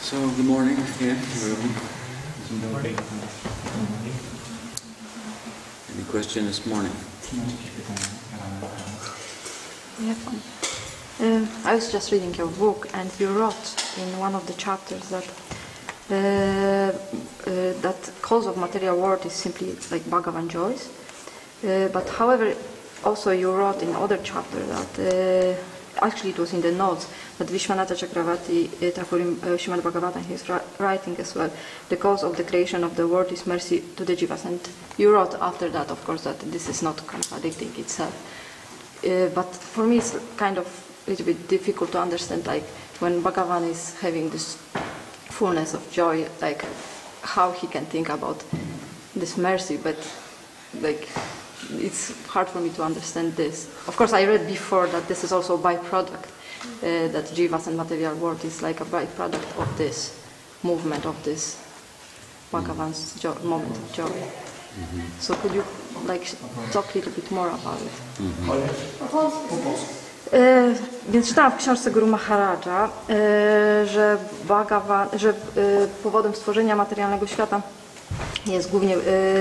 So, good morning again, everyone. Good morning. Any question this morning? Yeah. I was just reading your book, and you wrote in one of the chapters that that cause of material world is simply like Bhagavan joys. But however, also you wrote in other chapter that actually it was in the notes that Vishwanatha Chakravarti Thakur Srimad Bhagavatam, he is writing as well, the cause of the creation of the world is mercy to the jivas. And you wrote after that, of course, that this is not contradicting itself. But for me it's kind of a little bit difficult to understand, like when Bhagavan is having this fullness of joy, like how he can think about this mercy, but like it's hard for me to understand this. Of course, I read before that this is also a byproduct, that jivas and material world is like a byproduct of this movement, of this Bhagavan's moment of joy. Mm-hmm. So could you like talk a little bit more about it? Więc czytałam w książce Guru Maharaja, że powodem stworzenia materialnego świata jest głównie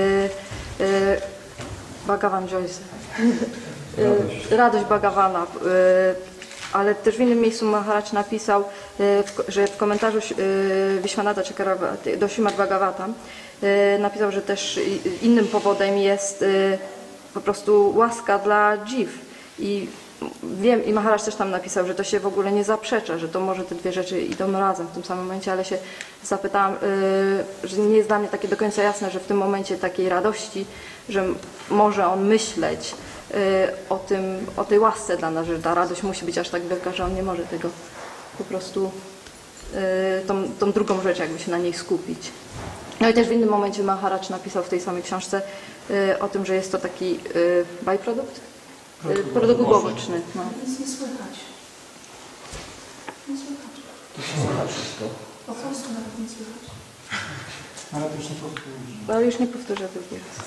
Bhagavan Joyce, radość Bhagavana, ale też w innym miejscu Maharaj napisał, że w komentarzu Vishwanatha Chakravarti do Srimad Bhagavatam napisał, że też innym powodem jest po prostu łaska dla dziw. I wiem, i Maharaj też tam napisał, że to się w ogóle nie zaprzecza, że to może te dwie rzeczy idą razem w tym samym momencie, ale się zapytałam, że nie jest dla mnie takie do końca jasne, że w tym momencie takiej radości, że może on myśleć o tej łasce dla nas, że ta radość musi być aż tak wielka, że on nie może tego po prostu tą drugą rzecz jakby się na niej skupić. No i też w innym momencie Maharaj napisał w tej samej książce o tym, że jest to taki byprodukt. Produkt uboczny. No. Nic nie słychać. Nie słychać. To się słychać wszystko. Po prostu nawet nie słychać. Ale to już nie powtórzę. Ale już nie powtórzę drugi raz.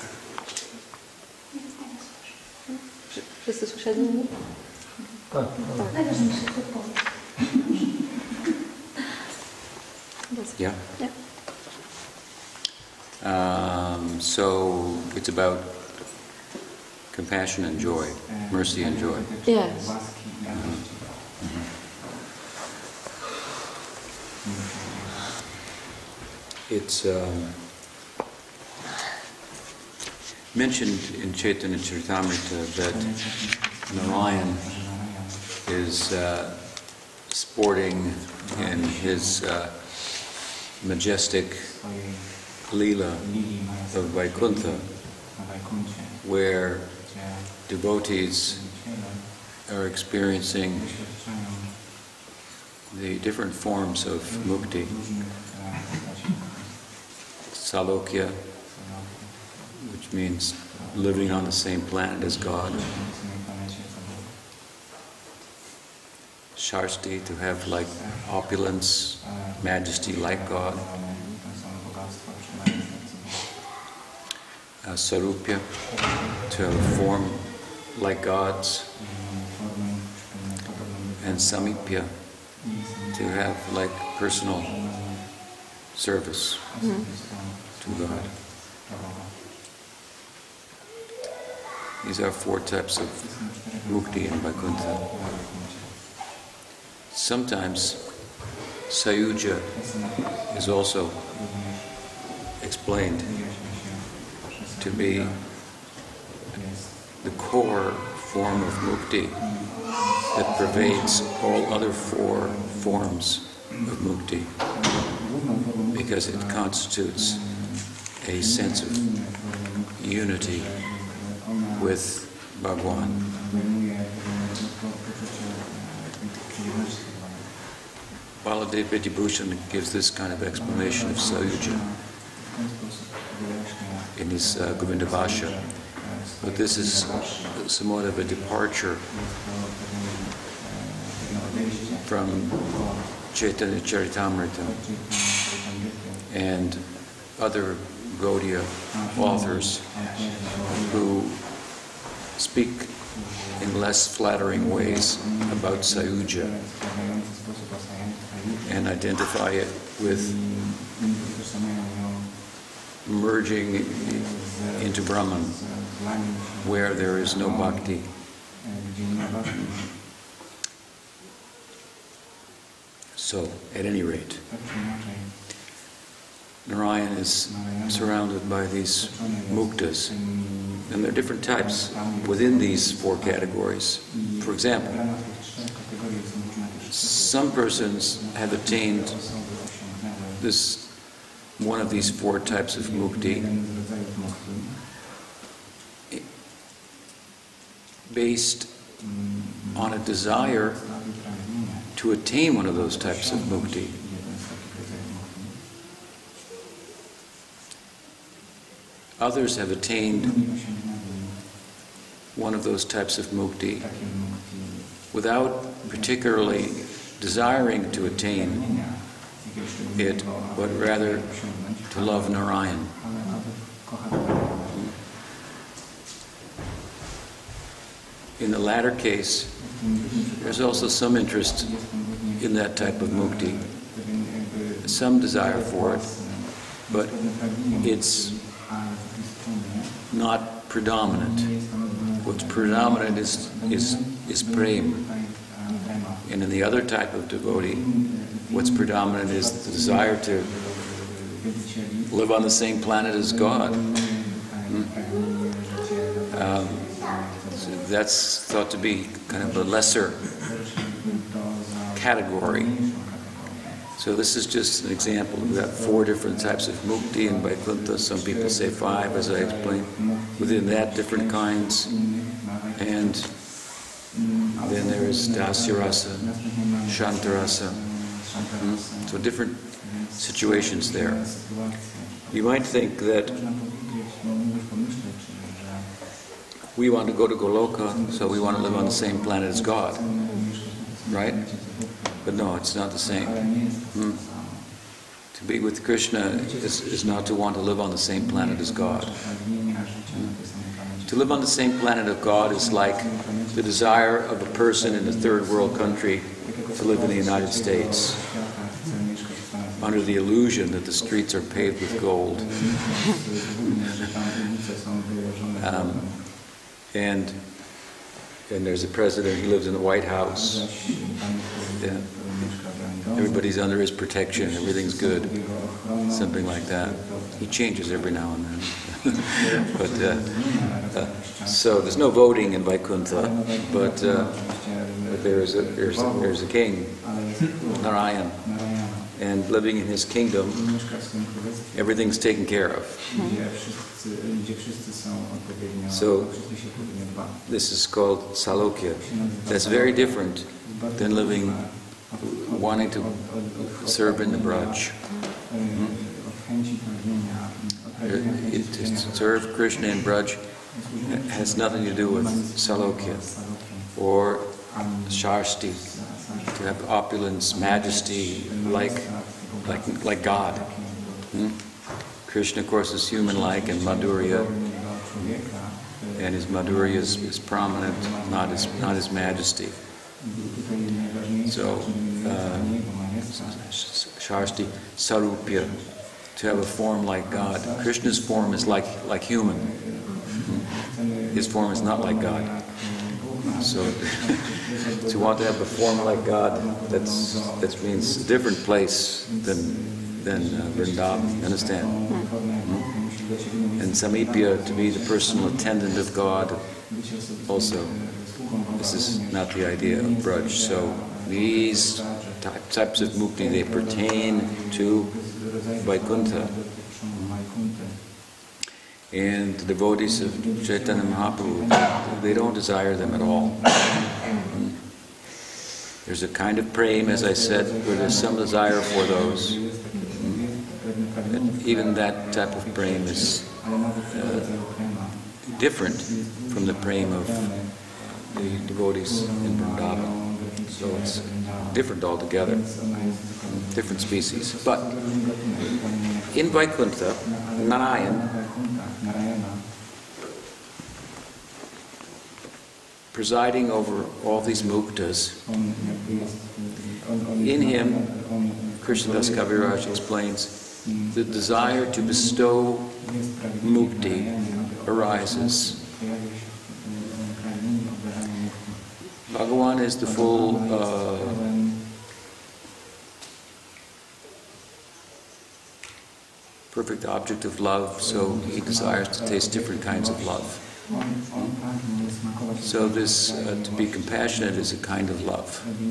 Wszyscy słyszeli mnie? Tak. Najważniejsze to powiedz. Yeah? Yeah. So, it's about compassion and joy, mercy and joy. Yes. It's mentioned in Chaitanya Charitamrita that Narayan is sporting in his majestic Leela of Vaikuntha, where devotees are experiencing the different forms of mukti. Salokya, which means living on the same planet as God. Shasti, to have like opulence, majesty like God. Sarupya, to have a form like God's. And Samipya, to have like personal service to God. These are four types of mukti in Vaikuntha. Sometimes Sayuja is also explained to be the core form of mukti that pervades all other four forms of mukti, because it constitutes a sense of unity with Bhagwan. Baladev Vidyabhushan gives this kind of explanation of Sayuja in his Govinda Bhasha. But this is somewhat of a departure from Chaitanya Charitamrita and other Gaudiya authors who speak in less flattering ways about Sayuja and identify it with merging into Brahman, where there is no bhakti. So, at any rate, Narayan is surrounded by these muktas, and there are different types within these four categories. For example, some persons have attained this one of these four types of mukti based on a desire to attain one of those types of mukti. Others have attained one of those types of mukti without particularly desiring to attain it, but rather to love Narayan. In the latter case, there's also some interest in that type of mukti, some desire for it, but it's not predominant. What's predominant is prema. And in the other type of devotee, what's predominant is the desire to live on the same planet as God. So that's thought to be kind of a lesser category. So this is just an example. We've got four different types of mukti in Vaikuntha. Some people say five, as I explained. Within that, different kinds. And then there is Dasya Rasa, Shanta Rasa. So different situations there. You might think that we want to go to Goloka, so we want to live on the same planet as God. Right? But no, it's not the same. To be with Krishna is not to want to live on the same planet as God. To live on the same planet of God is like the desire of a person in a third world country to live in the United States, under the illusion that the streets are paved with gold. And there's a president, he lives in the White House. Yeah. Everybody's under his protection, everything's good. Something like that. He changes every now and then. So there's no voting in Vaikuntha, but there's a king, Narayan, and living in his kingdom, everything's taken care of. So this is called Salokya. That's very different than wanting to serve in the Braj. To serve Krishna in Braj has nothing to do with Salokya or Shasti, to have opulence, majesty, like God. Krishna, of course, is human-like, and Madhurya, and his Madhurya is prominent, not his majesty. So, Shasti, Sarupya, to have a form like God. Krishna's form is like human. His form is not like God. So, to want to have a form like God, that means a different place than Vrindavan. You understand? And Samipya, to be the personal attendant of God, also. This is not the idea of Braj. So these types of mukti, they pertain to Vaikuntha. And the devotees of Chaitanya Mahaprabhu, they don't desire them at all. There's a kind of prema, as I said, where there's some desire for those. Even that type of prema is different from the prema of the devotees in Vrindavan. So it's different altogether, different species. But in Vaikuntha, Narayan, presiding over all these muktas, in him, Krishnadas Kaviraj explains, the desire to bestow mukti arises. Bhagavan is the full perfect object of love, so he desires to taste different kinds of love. So this, to be compassionate is a kind of love.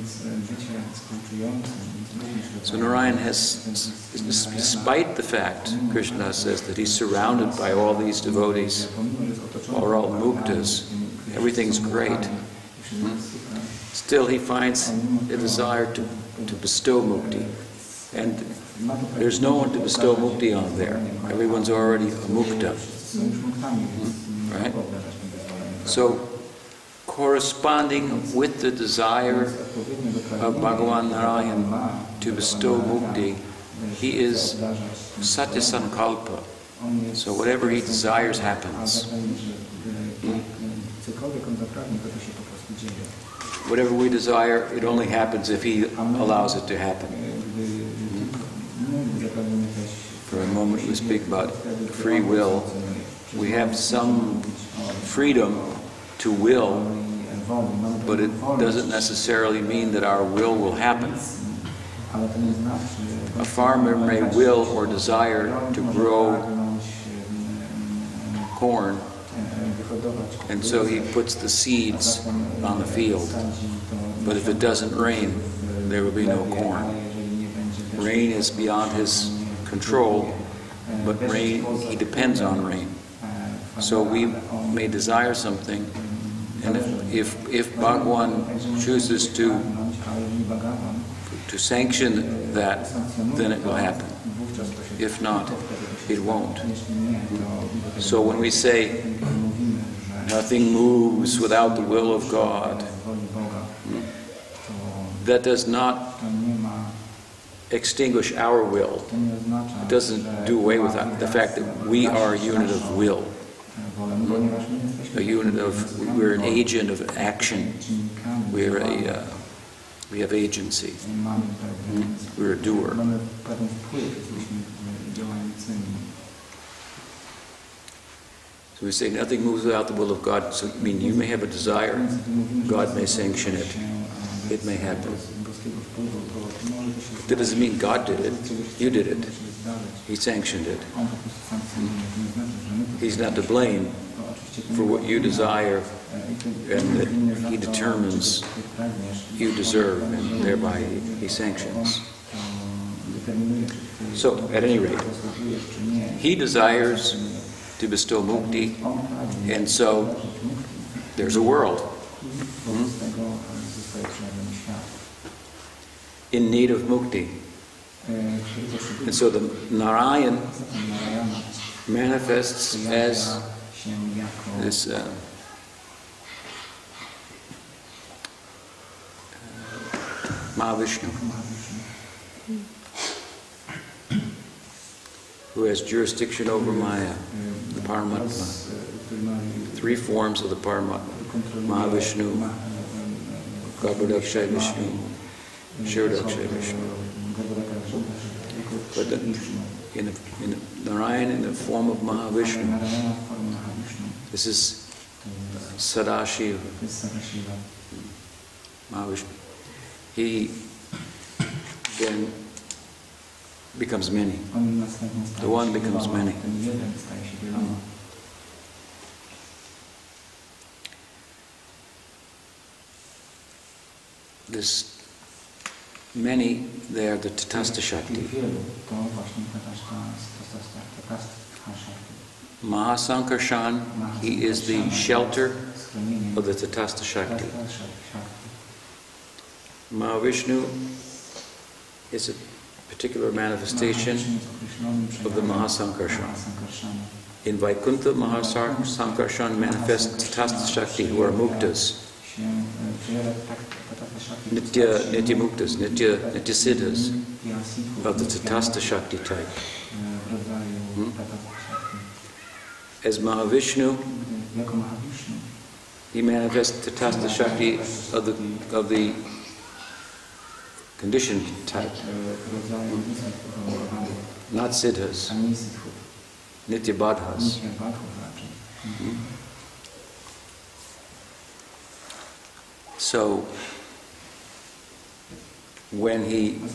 So Narayan has, despite the fact, Krishna says, that he's surrounded by all these devotees, or all muktas, everything's great. Still he finds a desire to bestow mukti. And there's no one to bestow mukti on there. Everyone's already a mukta. Right? So, corresponding with the desire of Bhagavan Narayan to bestow mukti, he is satya sankalpa. So whatever he desires happens. Whatever we desire, it only happens if he allows it to happen. For a moment we speak about free will. We have some freedom to will, but it doesn't necessarily mean that our will happen. A farmer may will or desire to grow corn, and so he puts the seeds on the field. But if it doesn't rain, there will be no corn. Rain is beyond his control, but rain, he depends on rain. So we may desire something, and if Bhagavan chooses to sanction that, then it will happen. If not, it won't. So when we say, nothing moves without the will of God, that does not extinguish our will. It doesn't do away with the fact that we are a unit of will. A unit of, we're an agent of action. We have agency. We're a doer. So we say nothing moves without the will of God. So I mean, you may have a desire, God may sanction it. It may happen. That doesn't mean God did it. You did it. He sanctioned it. He's not to blame for what you desire, and that he determines you deserve, and thereby he sanctions. So, at any rate, he desires to bestow mukti, and so there's a world in need of mukti. And so the Narayan manifests as this Mahavishnu, who has jurisdiction over Maya, the Paramatma. Three forms of the Paramatma: Mahavishnu, Garbhodakshay Vishnu, Kshirodakshay Vishnu. But in Narayan, in the form of Mahavishnu, this is Sadashiva, Mahavishnu. He then becomes many. The one becomes many. This many, they are the Tatastha Shakti. Mahasankarshan, he is the shelter of the Tatastha Shakti. Mahavishnu is a particular manifestation of the Mahasankarshan. In Vaikuntha, Mahasankarshan manifests Tatastha Shakti, who are muktas. Nitya muktas, Nitya siddhas of the Tatastha Shakti type. As Mahavishnu, he manifests Tatastha Shakti of the conditioned type, not siddhas, nityabadhas. So when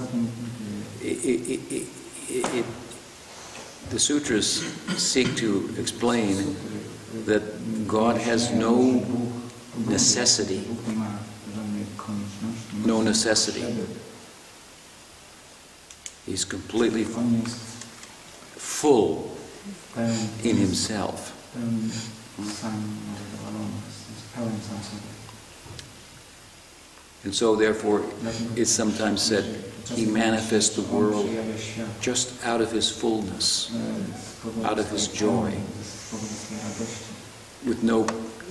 the sutras seek to explain that God has no necessity. No necessity. He's completely full in himself. And so therefore it's sometimes said he manifests the world just out of his fullness, out of his joy, with no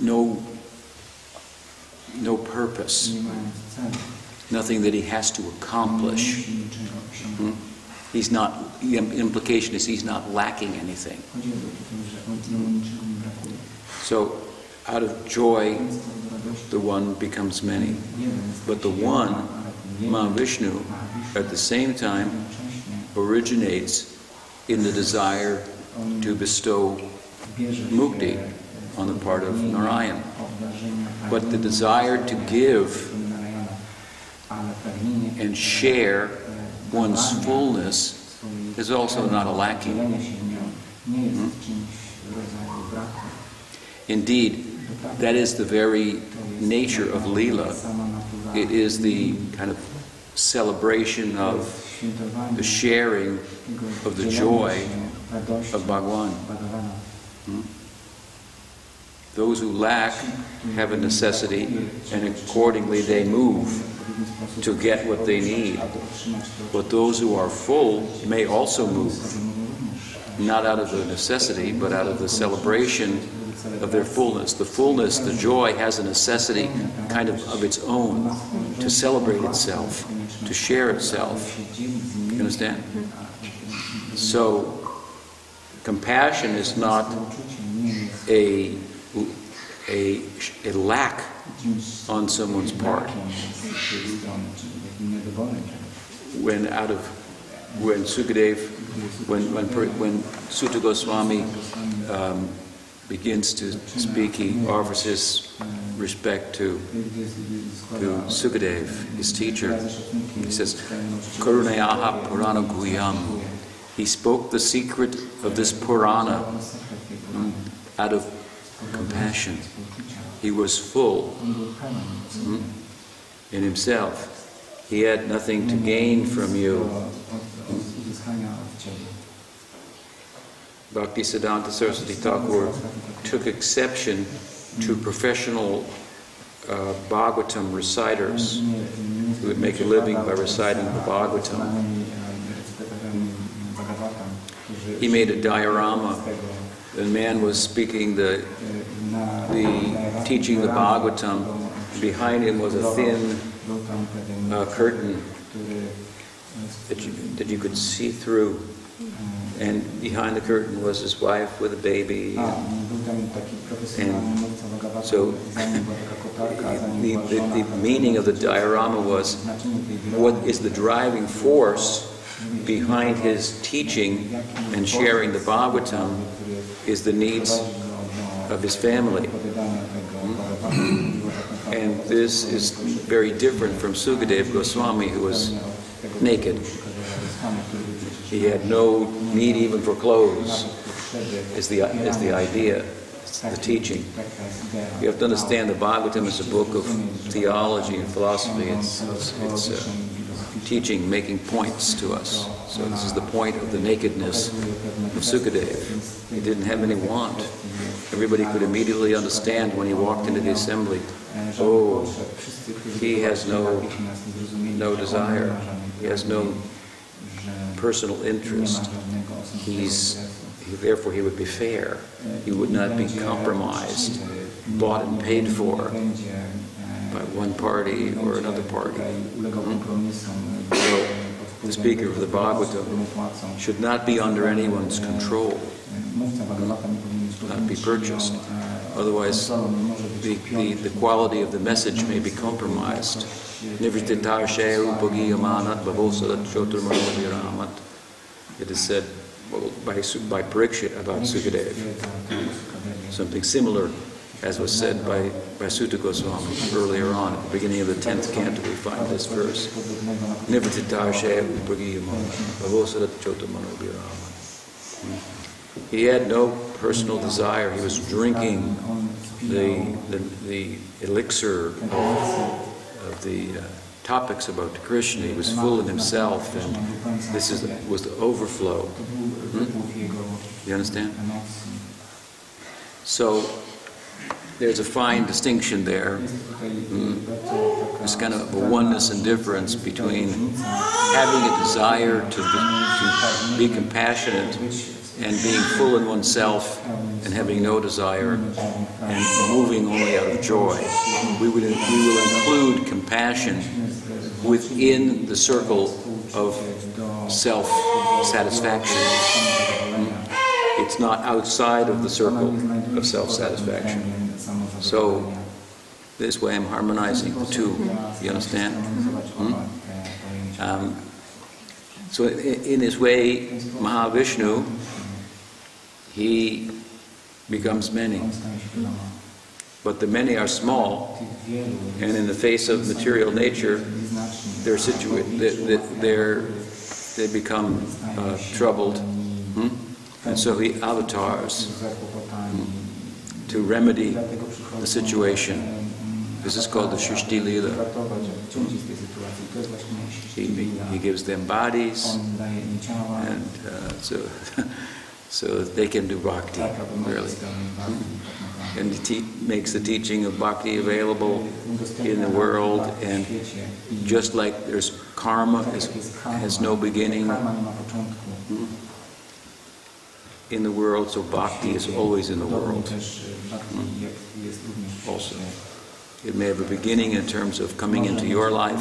purpose, nothing that he has to accomplish. He's not, the implication is he's not lacking anything. So out of joy, the one becomes many. But the one, Mahavishnu, at the same time originates in the desire to bestow mukti on the part of Narayan. But the desire to give and share one's fullness is also not a lacking. Indeed, that is the very nature of Leela. It is the kind of celebration of the sharing of the joy of Bhagavan. Those who lack have a necessity, and accordingly they move to get what they need. But those who are full may also move, not out of the necessity, but out of the celebration of their fullness. The fullness, the joy, has a necessity kind of its own, to celebrate itself, to share itself. You understand? So, compassion is not a lack on someone's part. When Sutta Goswami begins to speak, he offers his respect to Sukadev, his teacher. He says, Karunayaha Purana Guyam. He spoke the secret of this Purana out of compassion. He was full in himself. He had nothing to gain from you. Bhaktisiddhanta Saraswati Thakur took exception to professional Bhagavatam reciters who would make a living by reciting the Bhagavatam. He made a diorama. The man was speaking teaching the Bhagavatam. Behind him was a thin curtain that you could see through. And behind the curtain was his wife with a baby. And so the meaning of the diorama was, what is the driving force behind his teaching and sharing the Bhagavatam is the needs of his family. And this is very different from Sukadeva Goswami, who was naked. He had no need even for clothes, is the idea, the teaching. You have to understand the Bhagavatam is a book of theology and philosophy. It's teaching, making points to us. So this is the point of the nakedness of Sukadeva. He didn't have any want. Everybody could immediately understand when he walked into the assembly, oh, he has no desire. He has no personal interest. Therefore he would be fair. He would not be compromised, bought and paid for by one party or another party. So the speaker of the Bhagavatam should not be under anyone's control, not be purchased. Otherwise, the quality of the message may be compromised. It is said by Parikshit about Sukadeva. Something similar as was said by Sutta Goswami earlier on, at the beginning of the 10th canto, we find this verse. He had no personal desire. He was drinking the elixir of the topics about Krishna. He was full in himself, and this was the overflow. You understand? So there's a fine distinction there. There's kind of a oneness and difference between having a desire to be compassionate and being full in oneself and having no desire and moving only out of joy. We will include compassion within the circle of self-satisfaction. It's not outside of the circle of self-satisfaction. So this way I'm harmonizing the two. You understand? So in this way, Mahavishnu, he becomes many. But the many are small, and in the face of material nature, they become troubled. And so he avatars to remedy the situation. This is called the Shrishti Lila. He gives them bodies, and so that they can do bhakti, really. And he makes the teaching of bhakti available in the world, and just like there's karma has no beginning in the world, so bhakti is always in the world. Also, it may have a beginning in terms of coming into your life,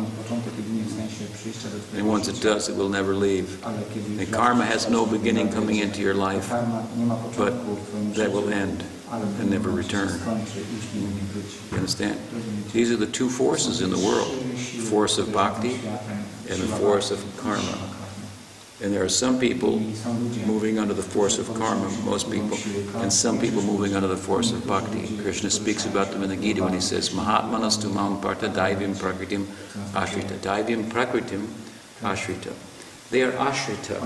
and once it does, it will never leave. And karma has no beginning coming into your life, but that will end and never return. You understand? These are the two forces in the world, the force of bhakti and the force of karma. And there are some people moving under the force of karma, most people, and some people moving under the force of bhakti. Krishna speaks about them in the Gita when he says, Mahatmanas tu mam partha daivim prakritim ashrita. Daivim prakritim ashrita. They are ashrita,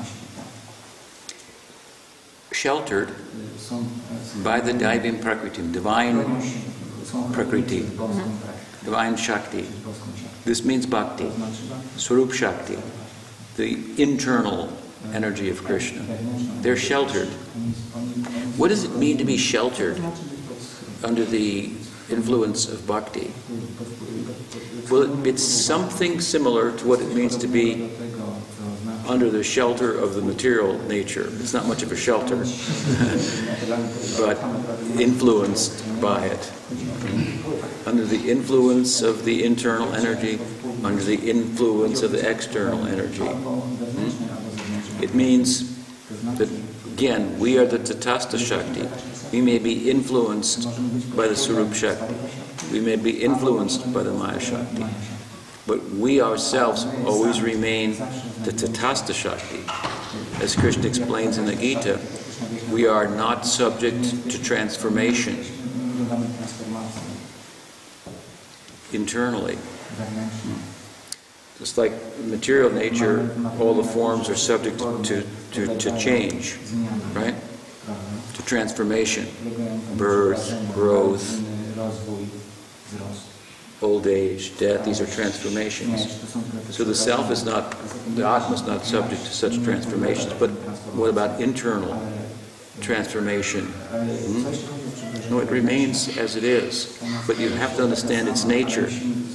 sheltered by the daivim prakritim, divine prakriti, divine shakti. This means bhakti, swarup shakti, the internal energy of Krishna. They're sheltered. What does it mean to be sheltered under the influence of bhakti? Well, it's something similar to what it means to be under the shelter of the material nature. It's not much of a shelter, but influenced by it. Under the influence of the internal energy, under the influence of the external energy. It means that, again, we are the Tatastha Shakti. We may be influenced by the Swarup Shakti. We may be influenced by the Maya Shakti. But we ourselves always remain the Tatastha Shakti. As Krishna explains in the Gita, we are not subject to transformation internally. Just like material nature, all the forms are subject to change, right? To transformation, birth, growth, old age, death, these are transformations. So the self is not, the Atma is not subject to such transformations. But what about internal transformation? No, it remains as it is. But you have to understand its nature.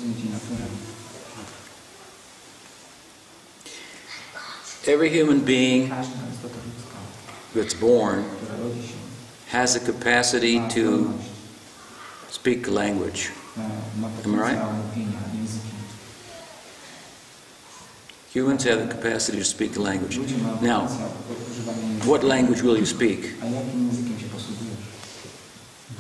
Every human being that's born has a capacity to speak language. Am I right? Humans have the capacity to speak a language. Now, what language will you speak?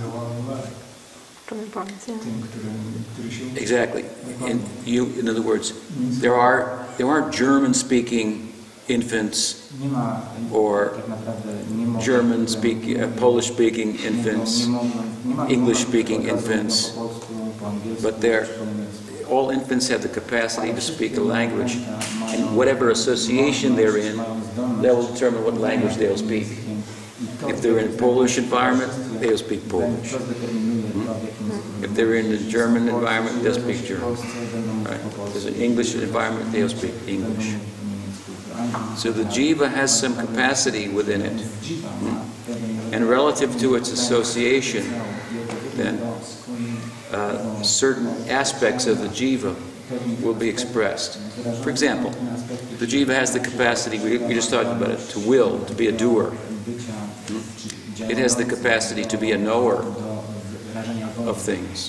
ones, yeah. tym, który się uczy. Exactly. In other words, there aren't German-speaking infants Nie ma or tak naprawdę nie mogą, German-speaking, Polish-speaking infants, English-speaking infants, po polsku, po angielsku, but all infants have the capacity to speak a language, and whatever association they're in, that will determine what language they'll speak. If they're in a Polish environment, they'll speak Polish. If they're in a German environment, they'll speak German. Right? If there's an English environment, they'll speak English. So the jiva has some capacity within it. And relative to its association, then certain aspects of the jiva will be expressed. For example, the jiva has the capacity, we just talked about it, to will, to be a doer. It has the capacity to be a knower of things.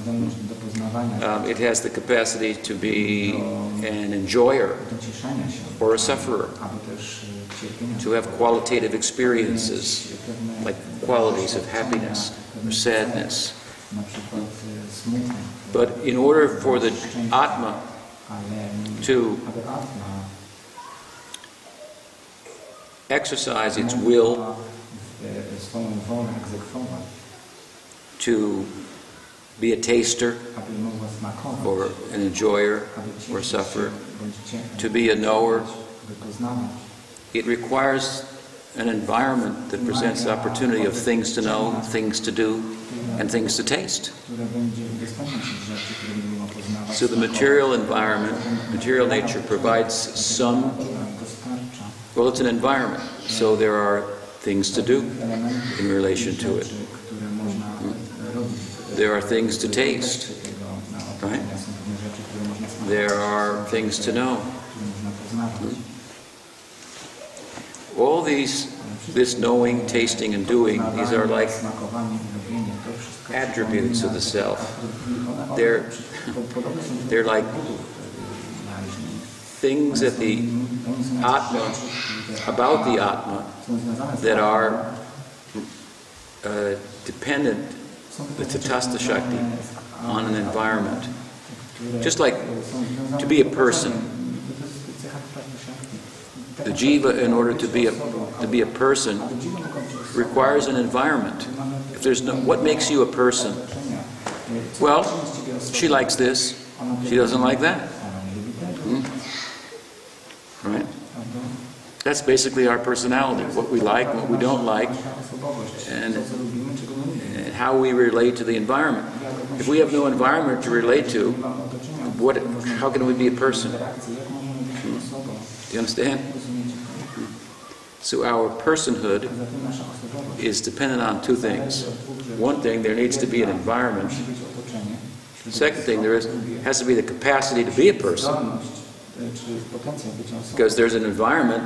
It has the capacity to be an enjoyer or a sufferer, to have qualitative experiences, like qualities of happiness or sadness. But in order for the Atma to exercise its will, to be a taster or an enjoyer or sufferer, to be a knower, it requires an environment that presents the opportunity of things to know, things to do, and things to taste. So the material environment, material nature provides some, well, it's an environment, so there are things to do in relation to it. There are things to taste, right? There are things to know. All this knowing, tasting, and doing, these are like attributes of the self. They're like things that the Atma, about the Atma, that are dependent, the Tatastha Shakti, on an environment. Just like to be a person. The jiva, in order to be a person, requires an environment. If there's no, what makes you a person? Well, she likes this, she doesn't like that. Right? That's basically our personality, what we like, what we don't like, and how we relate to the environment. If we have no environment to relate to, how can we be a person? Do you understand? So our personhood is dependent on two things. One thing, there needs to be an environment. The second thing, has to be the capacity to be a person. Because there's an environment.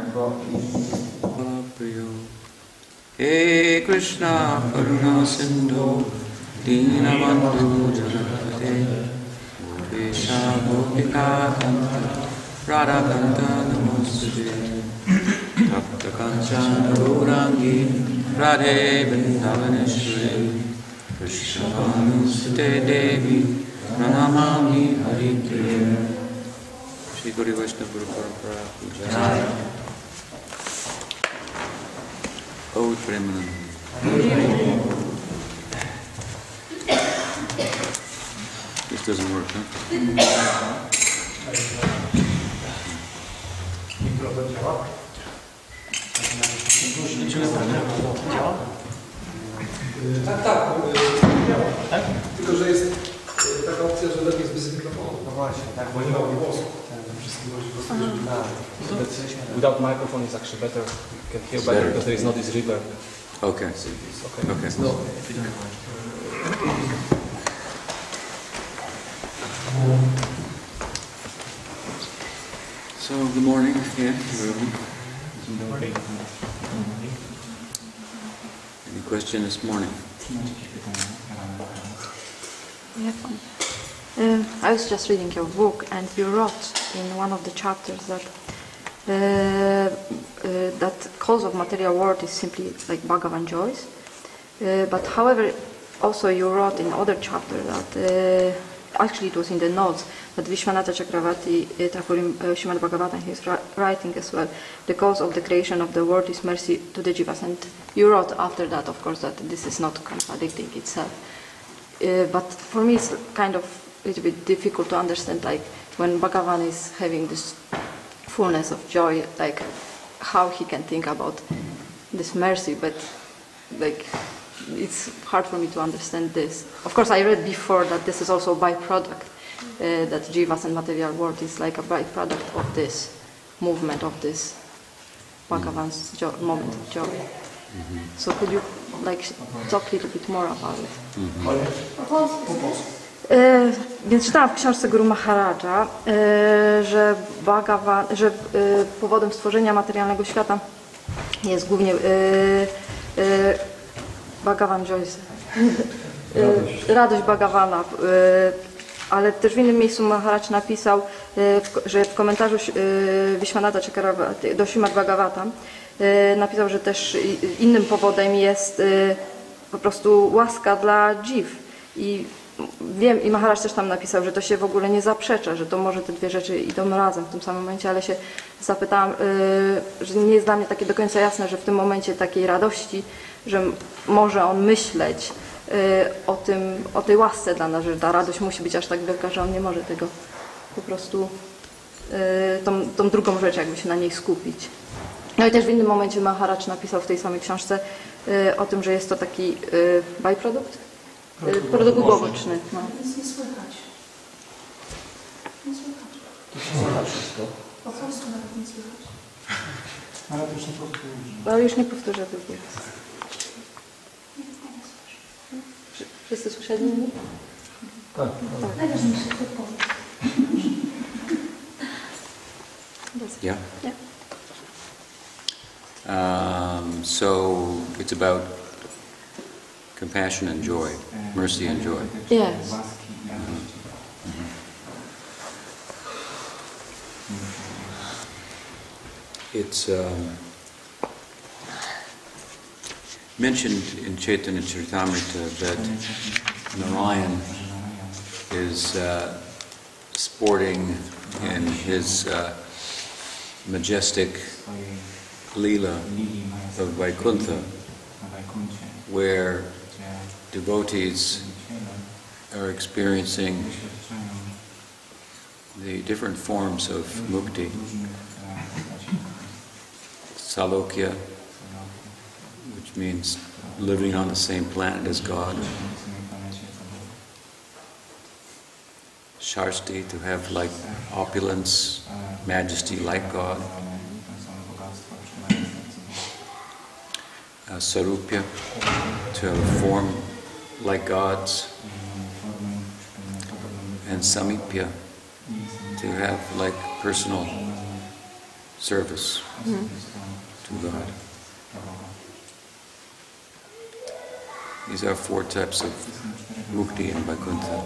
Hey Krishna, Karuna Sindhu, Dina Bandhu Janapate, Krishna Gopika Kanta, Radha Kanta Namaste, Tapta Kancana Gaurangi, Radhe Vrindavaneshwari, Krishna Vanusate Devi, Pranamami Hari Priya. Shri Guru Vaishnava Guru Parampara Pujaya. Oh, Premanand. This doesn't work, huh? Tak? Tylko, że jest taka opcja, że lepiej jest bez mikrofonu. No właśnie, tak, bo nie ma głosu. Without microphone is actually better. You can hear better because there is no this reverb. Okay. Okay. No. So, good morning again. Any question this morning? We have one. I was just reading your book, and you wrote in one of the chapters that that cause of material world is simply like Bhagavan joys. But however, also you wrote in other chapter that, actually it was in the notes, that Vishwanatha Chakravarti Thakur Srimad Bhagavatam, he's writing as well, the cause of the creation of the world is mercy to the jivas. And you wrote after that, of course, that this is not contradicting itself. But for me it's kind of a little bit difficult to understand, like when Bhagavan is having this fullness of joy, like how he can think about this mercy, but like it's hard for me to understand this. Of course, I read before that this is also a byproduct, that jivas and material world is like a byproduct of this movement, of this Bhagavan's moment of joy. So could you like talk a little bit more about it? Więc czytałam w książce Guru Maharaja, że powodem stworzenia materialnego świata jest głównie Bhagavan Joyce, radość Bhagavana, ale też w innym miejscu Maharaj napisał, że w komentarzu Vishwanatha Chakravarti do Srimad Bhagavatam napisał, że też innym powodem jest po prostu łaska dla dziw. I wiem, i Maharaj też tam napisał, że to się w ogóle nie zaprzecza, że to może te dwie rzeczy idą razem w tym samym momencie, ale się zapytałam, że nie jest dla mnie takie do końca jasne, że w tym momencie takiej radości, że może on myśleć o tej łasce dla nas, że ta radość musi być aż tak wielka, że on nie może tego po prostu tą drugą rzecz jakby się na niej skupić. No i też w innym momencie Maharaj napisał w tej samej książce o tym, że jest to taki byprodukt, produkt uboczny. No. Nic nie słychać. Nie słychać. To się słychać wszystko. Po prostu nawet nie słychać. Ale to już nie powtórzę. Ale już nie powtórzę drugi raz. Wszyscy słyszeli mnie? Tak. Najważniejsze to powiedz. Yeah? Yeah. So it's about compassion and joy, mercy and joy. Yes. It's mentioned in Chaitanya Charitamrita that Narayan is sporting in his majestic Leela of Vaikuntha, where devotees are experiencing the different forms of mukti. Salokya, which means living on the same planet as God. Shasti, to have like opulence, majesty like God. Sarupya, to have a form like God's. And Samipya, to have like personal service to God. These are four types of mukti in Vaikuntha.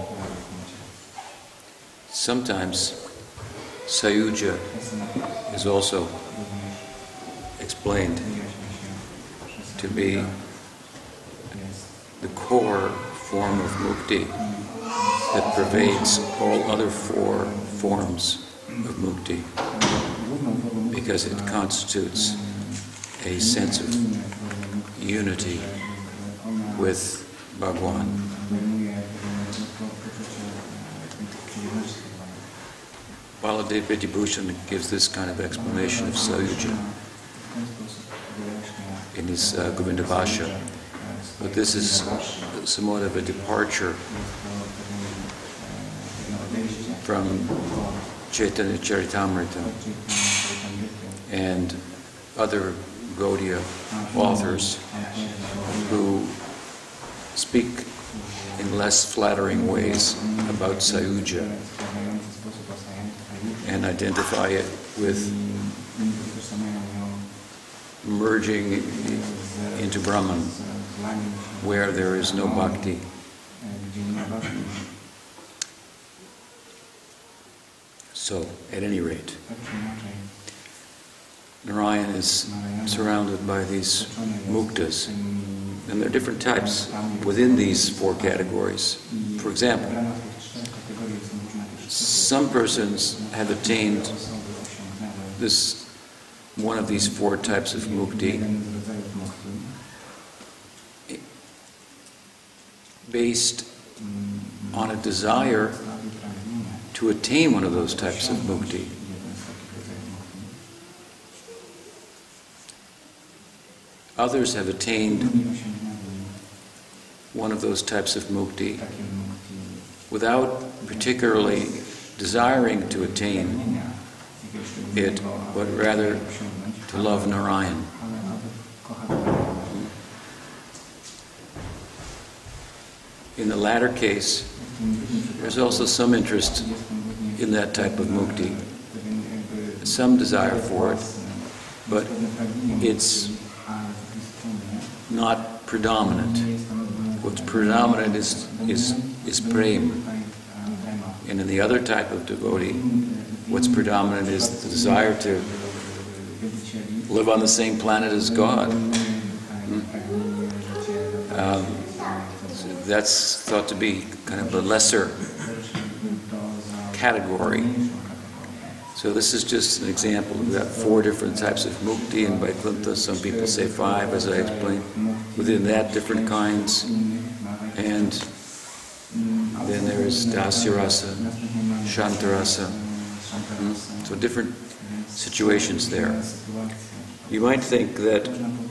Sometimes Sayuja is also explained to be the core form of mukti that pervades all other four forms of mukti, because it constitutes a sense of unity with Bhagwan. Baladev Vidyabhushan gives this kind of explanation of Sayuja in his Govindavasha, but this is somewhat of a departure from Chaitanya Charitamrita and other Gaudiya authors who speak in less flattering ways about Sayuja and identify it with merging into Brahman, where there is no bhakti. So, at any rate, Narayan is surrounded by these muktas, and there are different types within these four categories. For example, some persons have attained this one of these four types of mukti based on a desire to attain one of those types of mukti. Others have attained one of those types of mukti without particularly desiring to attain it, but rather to love Narayan. In the latter case, there's also some interest in that type of mukti, some desire for it, but it's not predominant. What's predominant is prema. And in the other type of devotee, what's predominant is the desire to live on the same planet as God. So that's thought to be kind of a lesser category. So this is just an example. We've got four different types of mukti in Vaikuntha. Some people say five, as I explained. Within that, different kinds. And then there is Dasyarasa, Shantarasa. So different situations there. You might think that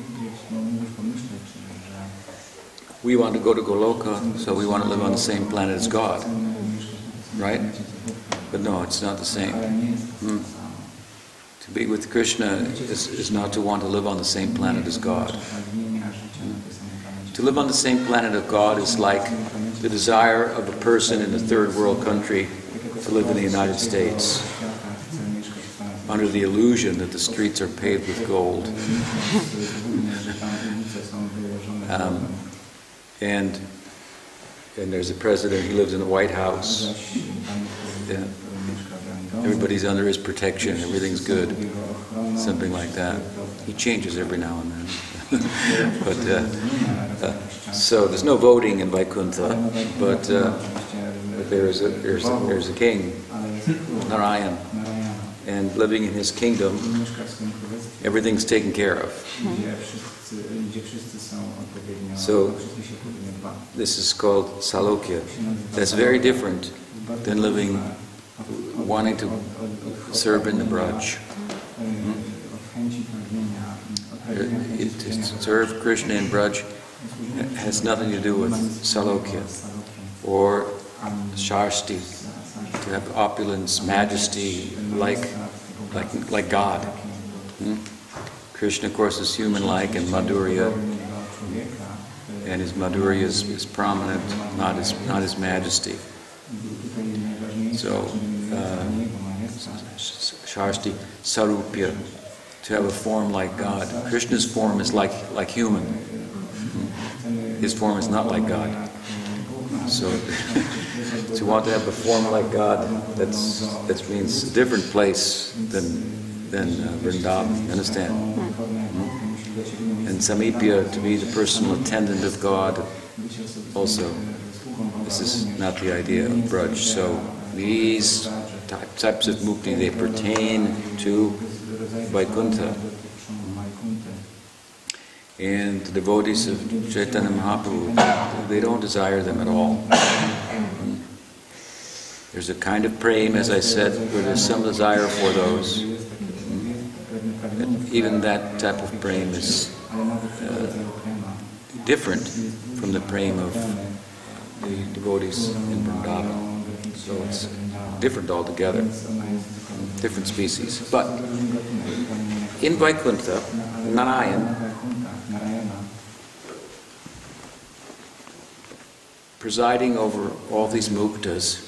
we want to go to Goloka, so we want to live on the same planet as God. Right? But no, it's not the same. To be with Krishna is not to want to live on the same planet as God. To live on the same planet of God is like the desire of a person in a third world country to live in the United States under the illusion that the streets are paved with gold. And there's a president, he lives in the White House. Yeah. Everybody's under his protection, everything's good. Something like that. He changes every now and then. But so there's no voting in Vaikuntha, but there's a king, Narayan, and living in his kingdom, everything's taken care of. So this is called Salokya. That's very different than wanting to serve in the Braj. To serve Krishna in Braj has nothing to do with Salokya or Shasti, to have opulence, majesty, like God. Krishna, of course, is human-like, and Madhurya, and his Madhurya is prominent, not his majesty. So, Shasti, Sarupya, to have a form like God. Krishna's form is like human. His form is not like God. So, to want to have a form like God, that means a different place than Vrindavan. Understand? And Samipya, to be the personal attendant of God, also. This is not the idea of Braj. So these types of mukti, they pertain to Vaikuntha. And the devotees of Chaitanya Mahaprabhu, they don't desire them at all. There's a kind of prema, as I said, where there's some desire for those. And even that type of prema is different from the prema of the devotees in Vrindavan. So it's different altogether, different species. But in Vaikuntha, Narayan, presiding over all these muktas,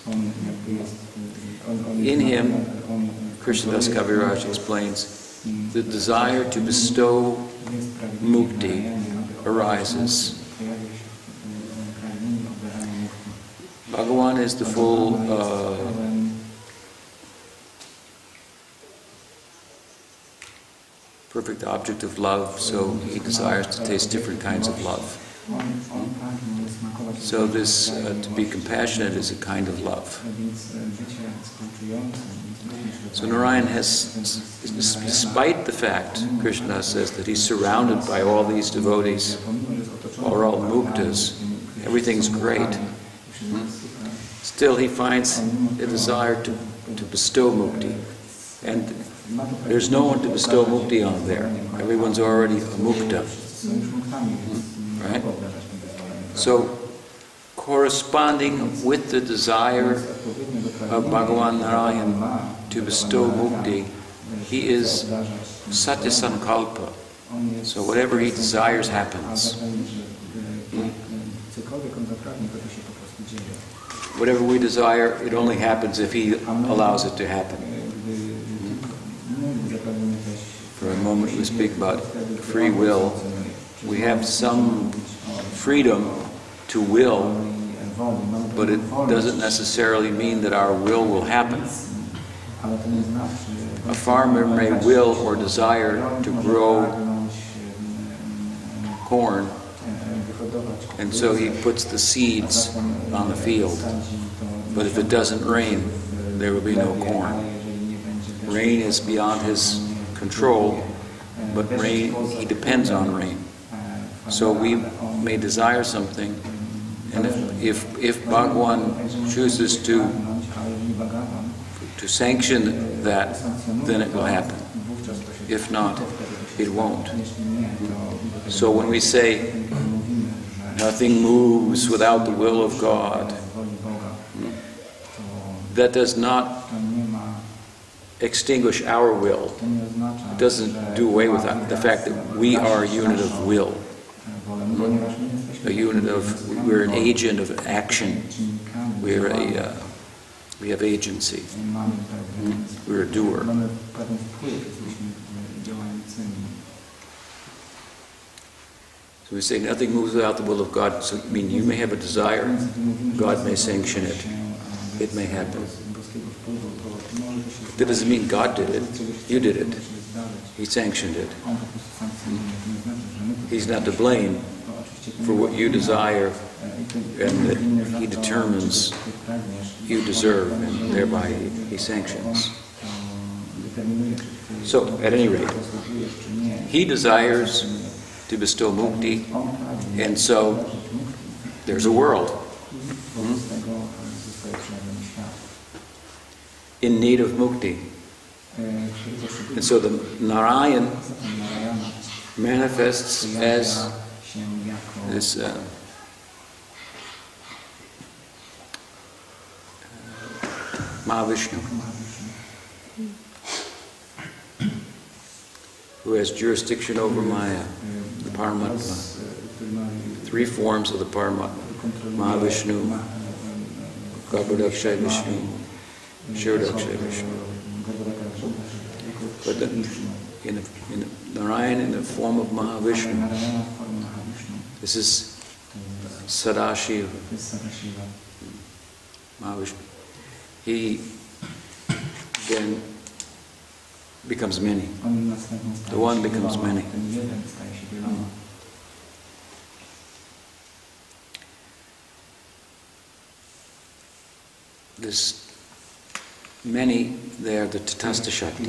in him, Krishnadas Kaviraj explains, the desire to bestow mukti arises. Bhagavan is the full perfect object of love, so he desires to taste different kinds of love. So this, to be compassionate is a kind of love. So Narayan has, despite the fact, Krishna says, that he's surrounded by all these devotees, or all muktas, everything's great. Still he finds a desire to bestow mukti. And there's no one to bestow mukti on there. Everyone's already a mukta. Right? So, corresponding with the desire of Bhagavan Narayan to bestow mukti, he is satya sankalpa. So whatever he desires happens. Whatever we desire, it only happens if he allows it to happen. For a moment we speak about free will. We have some freedom to will, but it doesn't necessarily mean that our will happen. A farmer may will or desire to grow corn, and so he puts the seeds on the field. But if it doesn't rain, there will be no corn. Rain is beyond his control, but rain, he depends on rain. So we may desire something, and if Bhagavan chooses to sanction that, then it will happen. If not, it won't. So when we say, nothing moves without the will of God, that does not extinguish our will. It doesn't do away with the fact that we are a unit of will. A unit of, we're an agent of action. We have agency. We're a doer. So we say nothing moves without the will of God. So I mean, you may have a desire, God may sanction it. It may happen. That doesn't mean God did it. You did it. He sanctioned it. He's not to blame for what you desire, and that he determines you deserve, and thereby he sanctions. So, at any rate, he desires to bestow mukti, and so there's a world in need of mukti. And so the Narayan manifests as this Mahavishnu, who has jurisdiction over Maya, the Paramatma. Three forms of the Paramatma: Mahavishnu, Garbhodakshay Vishnu, Kshirodakshay Vishnu. But in Narayan, in the form of Mahavishnu, this is Sadashiva, Mahavishnu. He then becomes many. The one becomes many. This many, they are the Tatastha Shakti.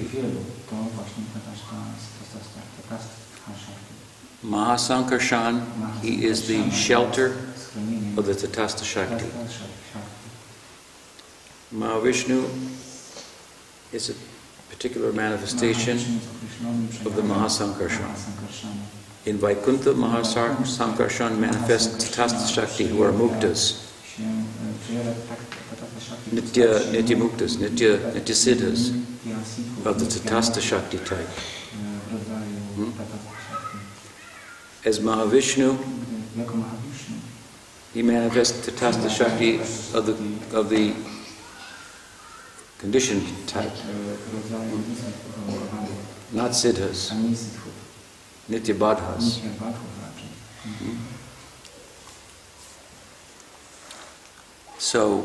Mahasankarshan, he is the shelter of the Tatastha Shakti. Mahavishnu is a particular manifestation of the Mahasankarshan. In Vaikuntha, Mahasankarshan manifests Tatastha Shakti, who are muktas. Nitya muktas, Nitya siddhas of the Tatastha Shakti type. As Mahavishnu, he manifests Tatastha Shakti of the conditioned type, not siddhas, Nitya badhas. So,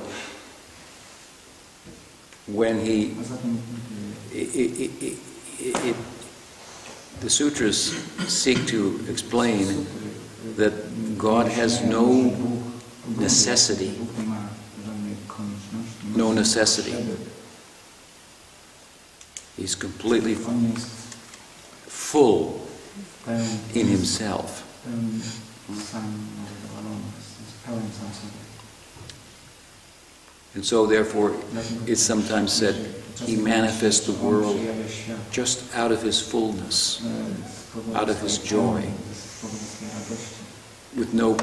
when The sutras seek to explain that God has no necessity. No necessity. He's completely full in himself. And so therefore it's sometimes said he manifests the world just out of his fullness, out of his joy, with no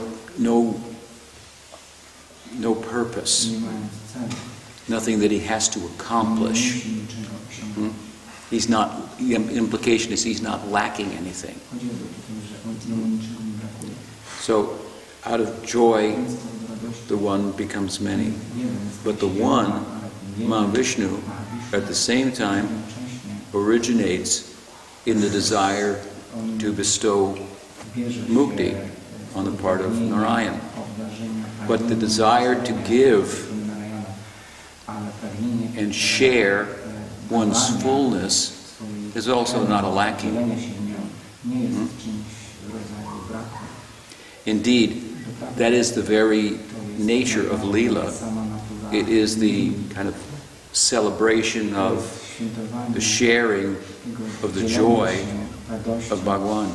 purpose, nothing that he has to accomplish. He's not, the implication is he's not lacking anything. So out of joy, the one becomes many. But the one, Mahavishnu, at the same time originates in the desire to bestow mukti on the part of Narayan. But the desire to give and share one's fullness is also not a lacking. Indeed, that is the very nature of Leela. It is the kind of celebration of the sharing of the joy of Bhagavan.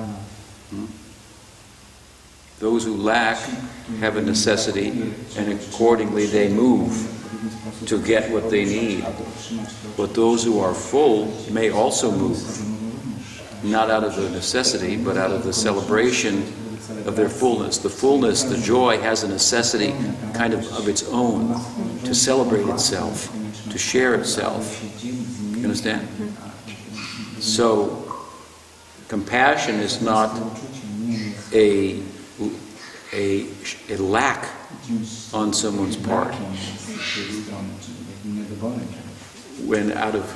Those who lack have a necessity, and accordingly they move to get what they need. But those who are full may also move, not out of the necessity, but out of the celebration of their fullness. The fullness, the joy, has a necessity kind of its own, to celebrate itself, to share itself. You understand? So, compassion is not a lack on someone's part. When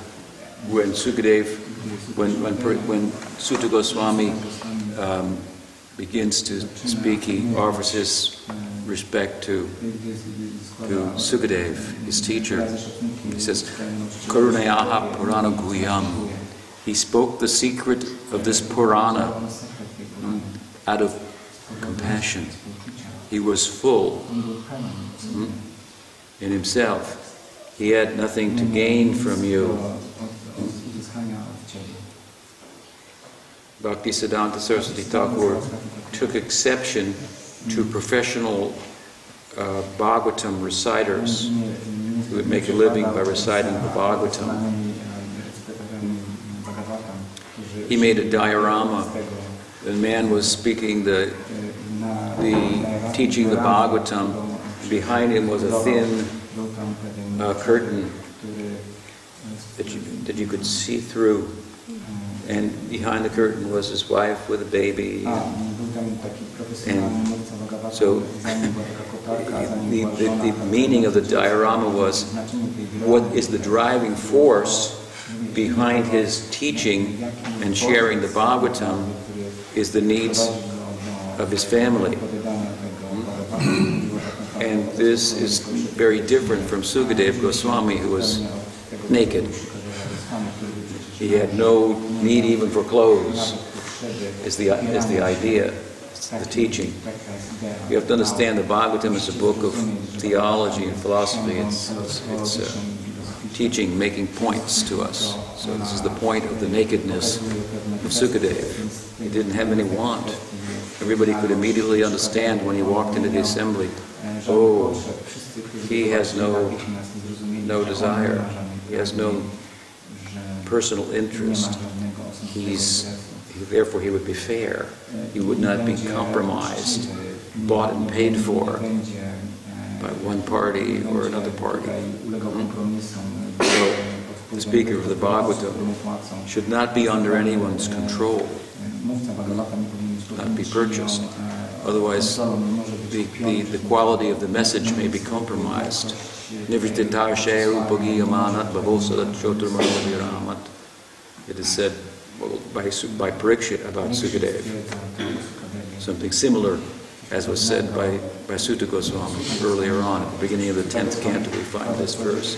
Sutta Goswami begins to speak, he offers his respect to Sukadev, his teacher. He says, Karunayaha Purana Guyam. He spoke the secret of this Purana out of compassion. He was full in himself. He had nothing to gain from you. Bhaktisiddhanta Saraswati Thakur took exception to professional Bhagavatam reciters who would make a living by reciting the Bhagavatam. He made a diorama. The man was speaking teaching the Bhagavatam. Behind him was a thin curtain that you could see through. And behind the curtain was his wife with a baby. And so the meaning of the diorama was, what is the driving force behind his teaching and sharing the Bhagavatam is the needs of his family. And this is very different from Sukadev Goswami, who was naked. He had no need even for clothes, is the idea, the teaching. You have to understand the Bhagavatam is a book of theology and philosophy. It's teaching, making points to us. So this is the point of the nakedness of Sukadev. He didn't have any want. Everybody could immediately understand when he walked into the assembly, oh, he has no desire. He has no personal interest. Therefore he would be fair. He would not be compromised, bought and paid for by one party or another party. So the speaker of the Bhagavatam should not be under anyone's control, not be purchased. Otherwise the quality of the message may be compromised. It is said by Parikshit about Sukadev. Something similar as was said by Sutta Goswami earlier on. At the beginning of the 10th canto we find this verse.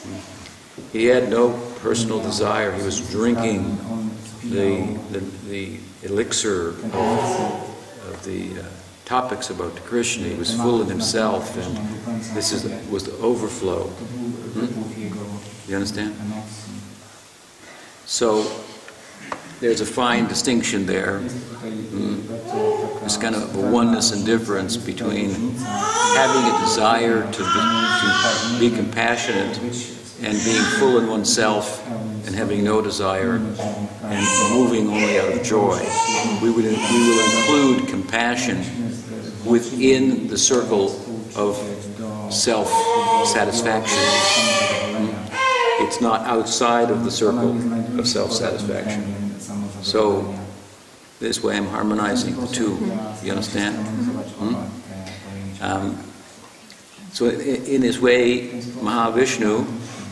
He had no personal desire. He was drinking the elixir of the topics about Krishna. He was full of himself, and this was the overflow. You understand? So there's a fine distinction there. There's kind of a oneness and difference between having a desire to be compassionate and being full in oneself and having no desire and moving only out of joy. We will include compassion within the circle of self-satisfaction. It's not outside of the circle of self-satisfaction. So this way I'm harmonizing the two. You understand? So in this way, Mahavishnu,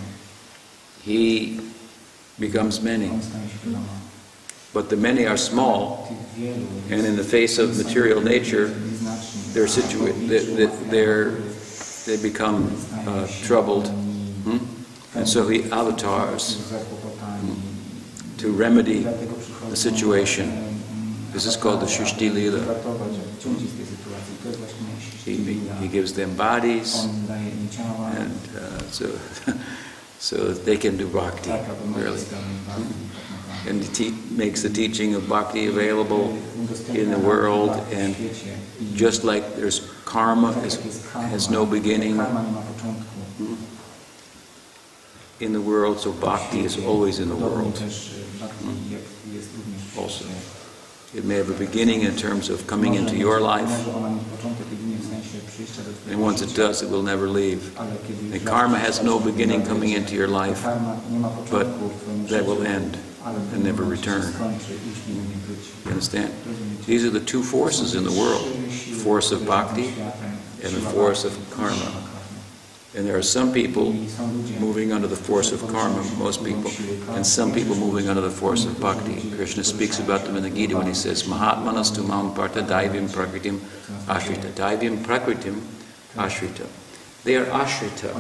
he becomes many. But the many are small, and in the face of material nature, they become troubled. And so he avatars to remedy the situation. This is called the Shrishti Lila. He gives them bodies, and so that they can do bhakti, really. And he makes the teaching of bhakti available in the world, and just like there's karma has no beginning in the world, so bhakti is always in the world. Also, it may have a beginning in terms of coming into your life, and once it does, it will never leave. And karma has no beginning coming into your life, but that will end and never return. You understand? These are the two forces in the world, the force of bhakti and the force of karma. And there are some people moving under the force of karma, most people, and some people moving under the force of bhakti. Krishna speaks about them in the Gita when he says, Mahatmanas tu mam partha daivim prakritim ashrita. Daivim prakritim ashrita. They are ashrita,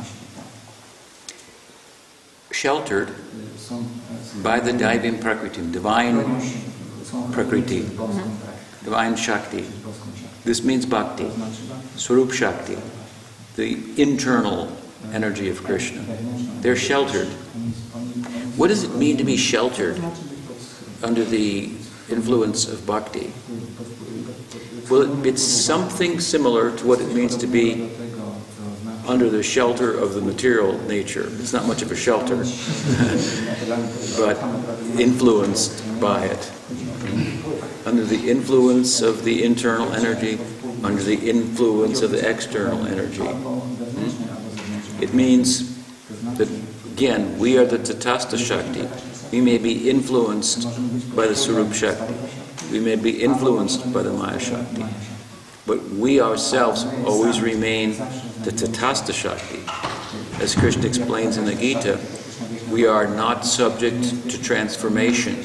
sheltered by the daivim prakritim, divine prakriti, divine shakti. This means bhakti, swarup shakti, the internal energy of Krishna. They're sheltered. What does it mean to be sheltered under the influence of bhakti? Well, it's something similar to what it means to be under the shelter of the material nature. It's not much of a shelter, but influenced by it. Under the influence of the internal energy, under the influence of the external energy. It means that, again, we are the Tatastha Shakti. We may be influenced by the Swarup Shakti. We may be influenced by the Maya Shakti. But we ourselves always remain the Tatastha Shakti. As Krishna explains in the Gita, we are not subject to transformation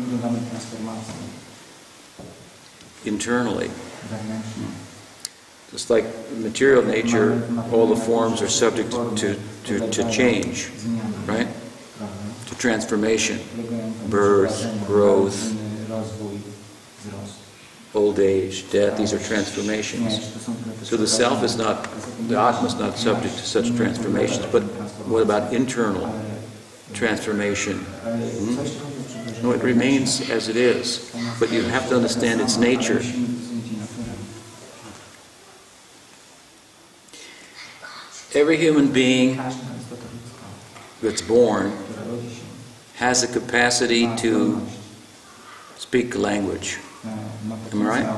internally. Just like material nature, all the forms are subject to change, right? To transformation, birth, growth, old age, death, these are transformations. So the self is not, the Atma is not subject to such transformations, but what about internal transformation? No, it remains as it is, but you have to understand its nature. Every human being that's born has a capacity to speak language. Am I right?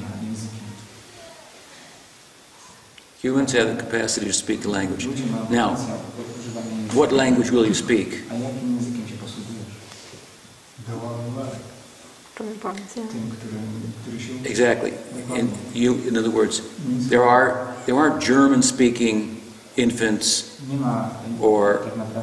Humans have the capacity to speak a language. Now, what language will you speak? Exactly. In other words, there aren't German-speaking infants or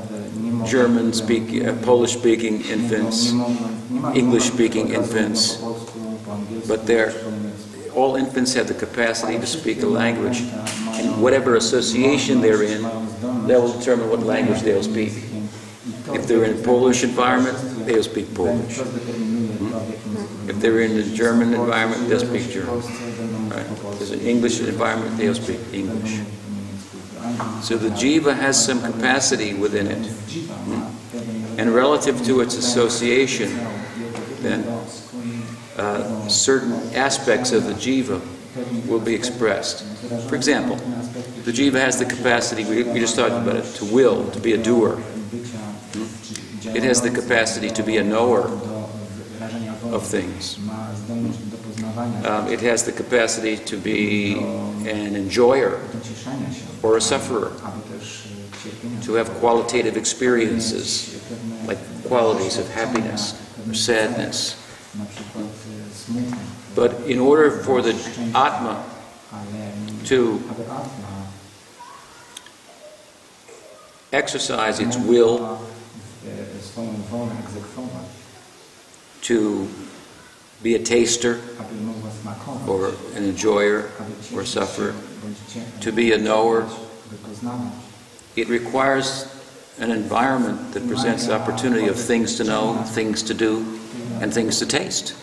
Polish-speaking infants, English-speaking infants, but all infants have the capacity to speak a language, and whatever association they're in that will determine what language they'll speak. If they're in a Polish environment, they'll speak Polish. If they're in a German environment, they'll speak German. Right? If there's an English environment, they'll speak English. So the jiva has some capacity within it. And relative to its association, then certain aspects of the jiva will be expressed. For example, the jiva has the capacity, we just talked about it, to will, to be a doer. It has the capacity to be a knower of things. It has the capacity to be an enjoyer or a sufferer, to have qualitative experiences, like qualities of happiness or sadness. But in order for the Atma to exercise its will, to be a taster or an enjoyer or sufferer, to be a knower, it requires an environment that presents the opportunity of things to know, things to do, and things to taste.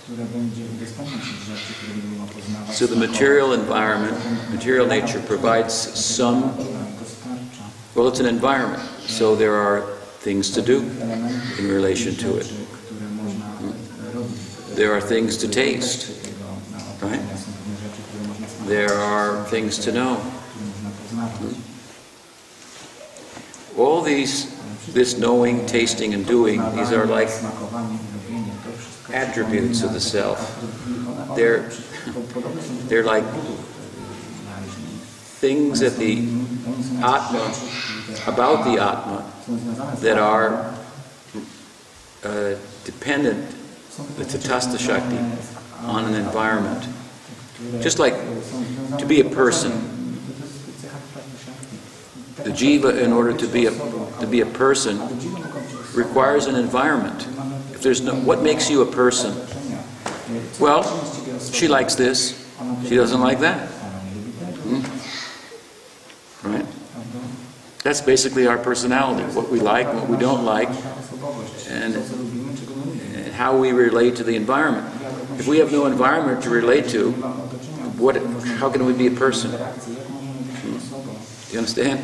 So the material environment, material nature provides some, well, it's an environment, so there are things to do in relation to it. There are things to taste, right? There are things to know. All this knowing, tasting, and doing, these are like attributes of the self. They're like things that the Atma, about the Atma, that are dependent, the Tatastha Shakti, on an environment. Just like to be a person. The jiva, in order to be a person, requires an environment. If there's no, what makes you a person? Well, she likes this, she doesn't like that. Right? That's basically our personality, what we like, what we don't like, and how we relate to the environment. If we have no environment to relate to, how can we be a person? Do you understand?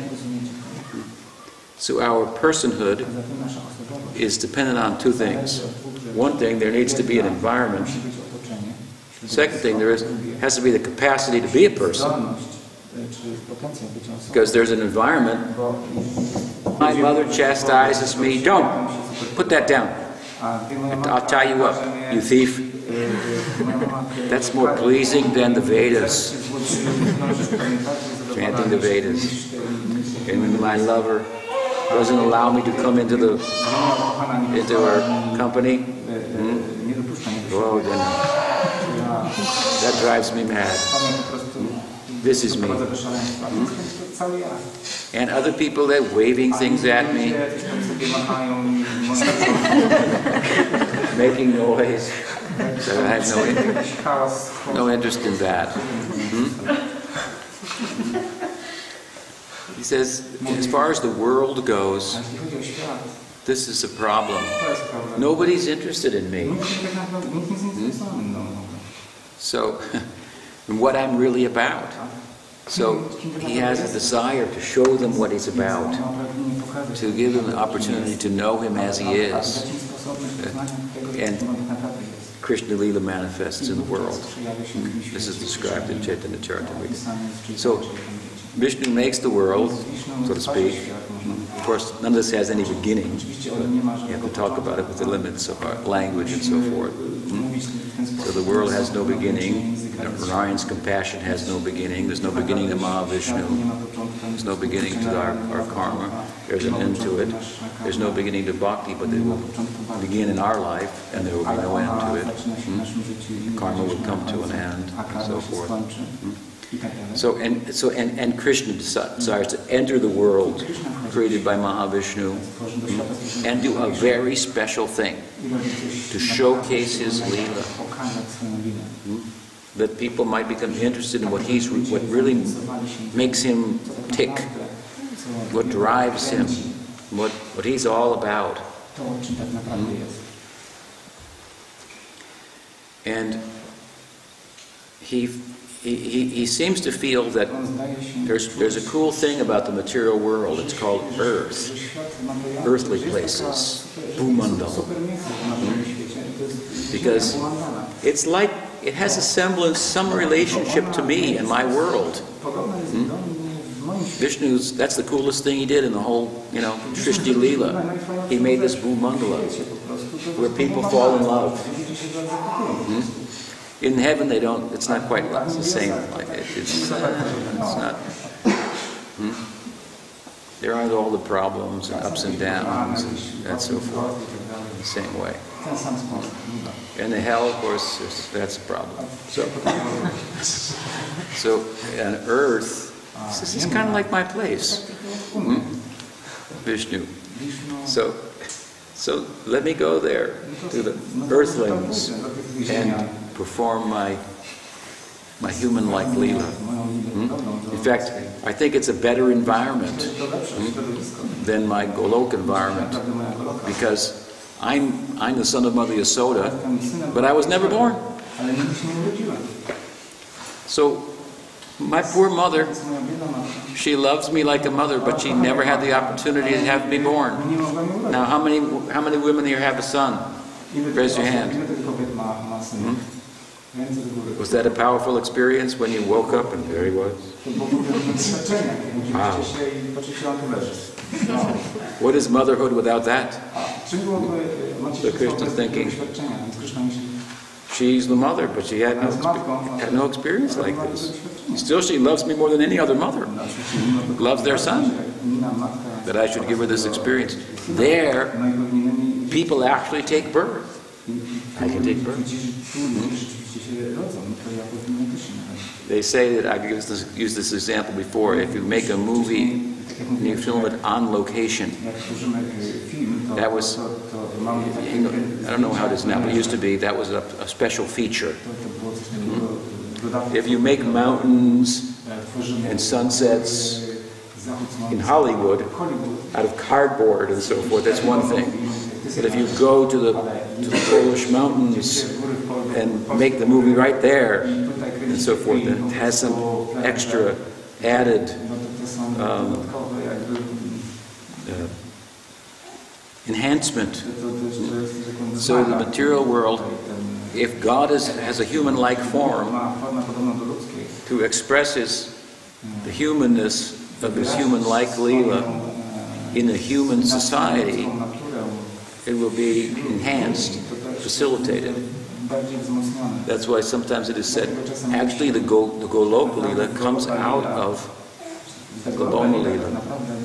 So our personhood is dependent on two things. One thing, there needs to be an environment. Second thing, has to be the capacity to be a person. Because there's an environment. My mother chastises me. Don't! Put that down. I'll tie you up, you thief. That's more pleasing than the Vedas. Chanting the Vedas. And when my lover doesn't allow me to come into our company, oh, then that drives me mad. This is me. And other people, they're waving things at me, making noise. So I have no interest in that. He says, as far as the world goes, this is a problem. Nobody's interested in me. So, what I'm really about. So, he has a desire to show them what he's about, to give them the opportunity to know him as he is. And Krishna Lila manifests in the world. This is described in Chaitanya Charitamrita. So, Vishnu makes the world, so to speak. Of course, none of this has any beginning. You have to talk about it with the limits of our language and so forth. So the world has no beginning. Narayan's compassion has no beginning. There's no beginning to Mahavishnu. There's no beginning to our karma. There's an end to it. There's no beginning to bhakti, but it will begin in our life, and there will be no end to it. Karma will come to an end, and so forth. So Krishna desires to enter the world created by Mahavishnu and do a very special thing to showcase his Leela, that people might become interested in what really makes him tick. what drives him, what he's all about. To, o czym tak naprawdę jest. And he seems to feel that there's a cool thing about the material world. It's called earth, earthly places, Bhumandal. Because it's like it has a semblance, some relationship to me and my world. Vishnu's, that's the coolest thing he did in the whole, Srishti Leela. He made this Bhumandala where people fall in love. In heaven they don't, it's not quite the same. It's not. There aren't all the problems and ups and downs and so forth in the same way. And the hell, of course, that's a problem. So on earth, this is kind of like my place, Vishnu. So let me go there to the earthlings and perform my human-like Leela. In fact, I think it's a better environment than my Golok environment, because I'm the son of Mother Yasoda, but I was never born. So my poor mother, she loves me like a mother, but she never had the opportunity to have me born. Now, how many women here have a son? Raise your hand. Was that a powerful experience when you woke up and there he was? Wow. What is motherhood without that? So Krishna's thinking, she's the mother, but she had no experience like this. Still, she loves me more than any other mother. Loves their son. That I should give her this experience. There, people actually take birth. I can take birth. They say that, I've used this example before, if you make a movie and you film it on location, that was, I don't know how it is now, but it used to be, that was a special feature. If you make mountains and sunsets in Hollywood out of cardboard and so forth, that's one thing. But if you go to the Polish mountains and make the movie right there and so forth, it has some extra added enhancement. So the material world, if God has a human-like form to express the humanness of his human-like Leela in a human society, it will be enhanced, facilitated. That's why sometimes it is said, actually the Golok Leela comes out of the Boma Leela.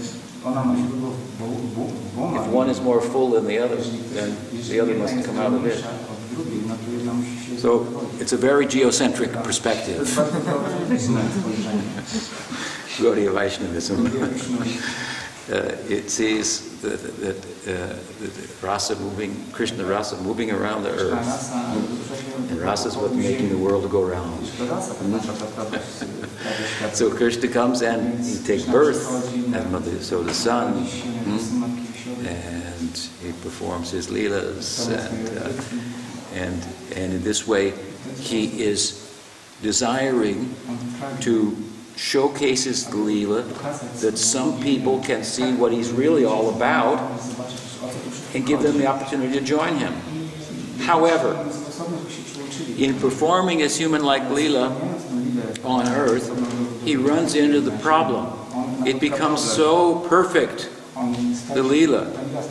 If one is more full than the other, then the other must come out of it. So it's a very geocentric perspective. Gaudiya Vaishnavism. It sees that rasa moving, Krishna rasa moving around the earth, and rasa is what's making the world go round. So Krishna comes and he takes birth, so the son, and he performs his leelas, and in this way he is desiring to showcases the Leela, that some people can see what he's really all about and give them the opportunity to join him. However, in performing his human-like Leela on earth, he runs into the problem. It becomes so perfect, the Leela,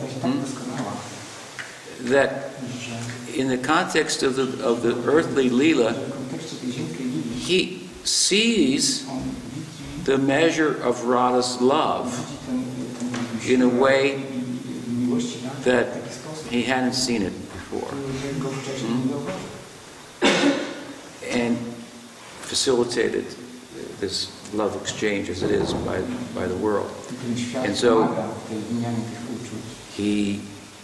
that in the context of the earthly Leela, he sees the measure of Radha's love in a way that he hadn't seen it before. And facilitated this love exchange as it is by the world. And so he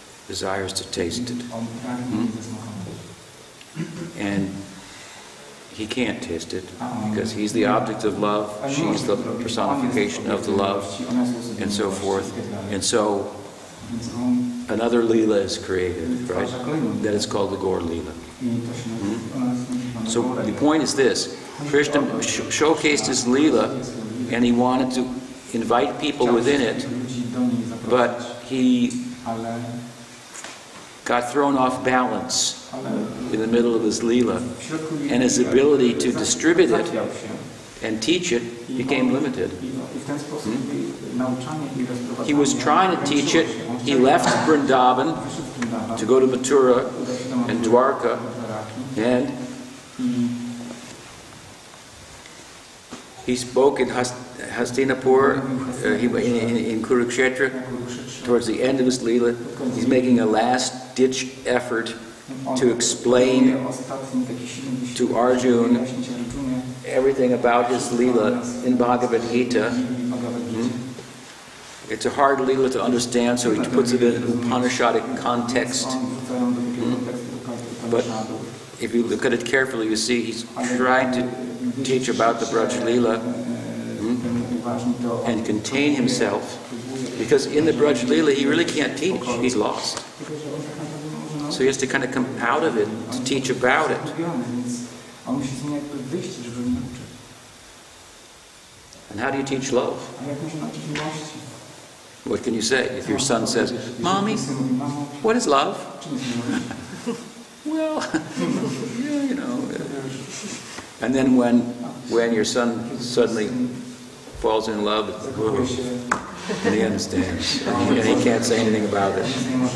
desires to taste it. And he can't taste it because he's the object of love, she's the personification of the love, and so forth. And so another Leela is created, right? That is called the Gaur Leela. So the point is this: Krishna showcased his Leela, and he wanted to invite people within it, but he got thrown off balance in the middle of his Leela, and his ability to distribute it and teach it became limited. He was trying to teach it. He left Vrindavan to go to Mathura and Dwarka, and he spoke in Hastinapur, in Kurukshetra, towards the end of his Leela. He's making a last-ditch effort to explain to Arjuna everything about his Leela in Bhagavad Gita. It's a hard Leela to understand, so he puts it in an Upanishadic context. But if you look at it carefully, you see he's trying to teach about the Braj Leela and contain himself, because in the Braj Leela he really can't teach, he's lost. So he has to kind of come out of it to teach about it. And how do you teach love? What can you say? If your son says, "Mommy, what is love?" Well, yeah, you know. And then when your son suddenly falls in love, and he understands, and he can't say anything about it.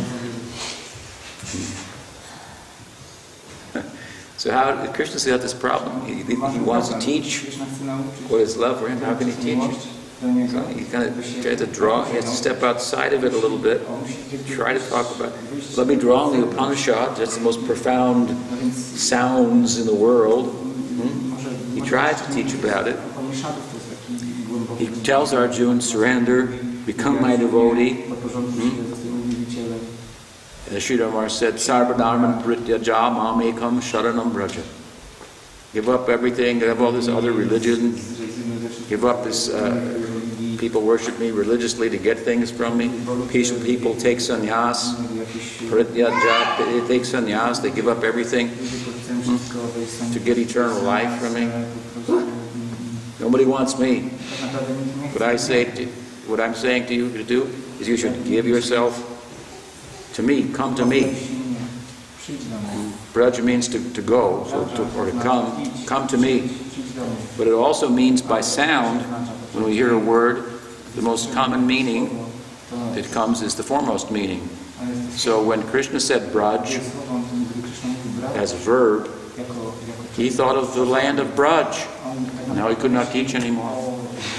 So how Krishna's got this problem? He wants to teach what is love for him. How can he teach it? So he kind of tries to draw. He has to step outside of it a little bit. Try to talk about. Let me draw on the Upanishad. That's the most profound sounds in the world. He tries to teach about it. He tells Arjuna, "Surrender, become my devotee." And Sridhar said, "Sarvadharman prityaja mamekam sharanam braja." Give up everything, give up all this other religion, give up this, people worship me religiously to get things from me. Peaceful people take sannyas, prityaja, they take sannyas, they give up everything to get eternal life from me. Nobody wants me. What I'm saying to you to do is you should give yourself to me, come to me. Braja means to go, or to come to me. But it also means by sound, when we hear a word, the most common meaning that comes is the foremost meaning. So when Krishna said Braj as a verb, he thought of the land of Braj. Now he could not teach anymore.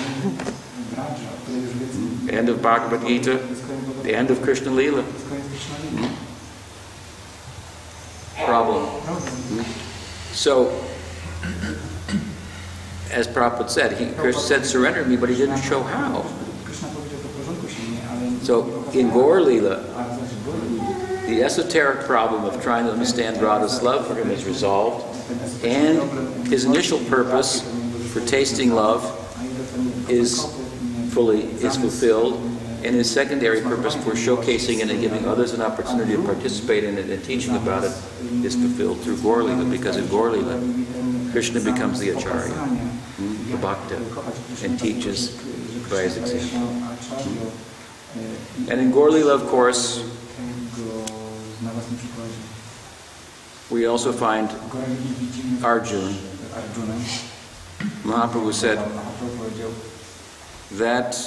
End of Bhagavad Gita, the end of Krishna Leela. Problem. So, as Prabhupada said, Krishna said, "Surrender to me," but he didn't show how. So, in Gaur Leela, the esoteric problem of trying to understand Radha's love for him is resolved, and his initial purpose for tasting love is fulfilled, and his secondary purpose for showcasing it and giving others an opportunity to participate in it and teaching about it is fulfilled through Gaur Leela, because in Gaur Leela, Krishna becomes the Acharya, the Bhakta, and teaches by his example. And in Gaur Leela, of course, we also find Arjuna. Mahaprabhu said that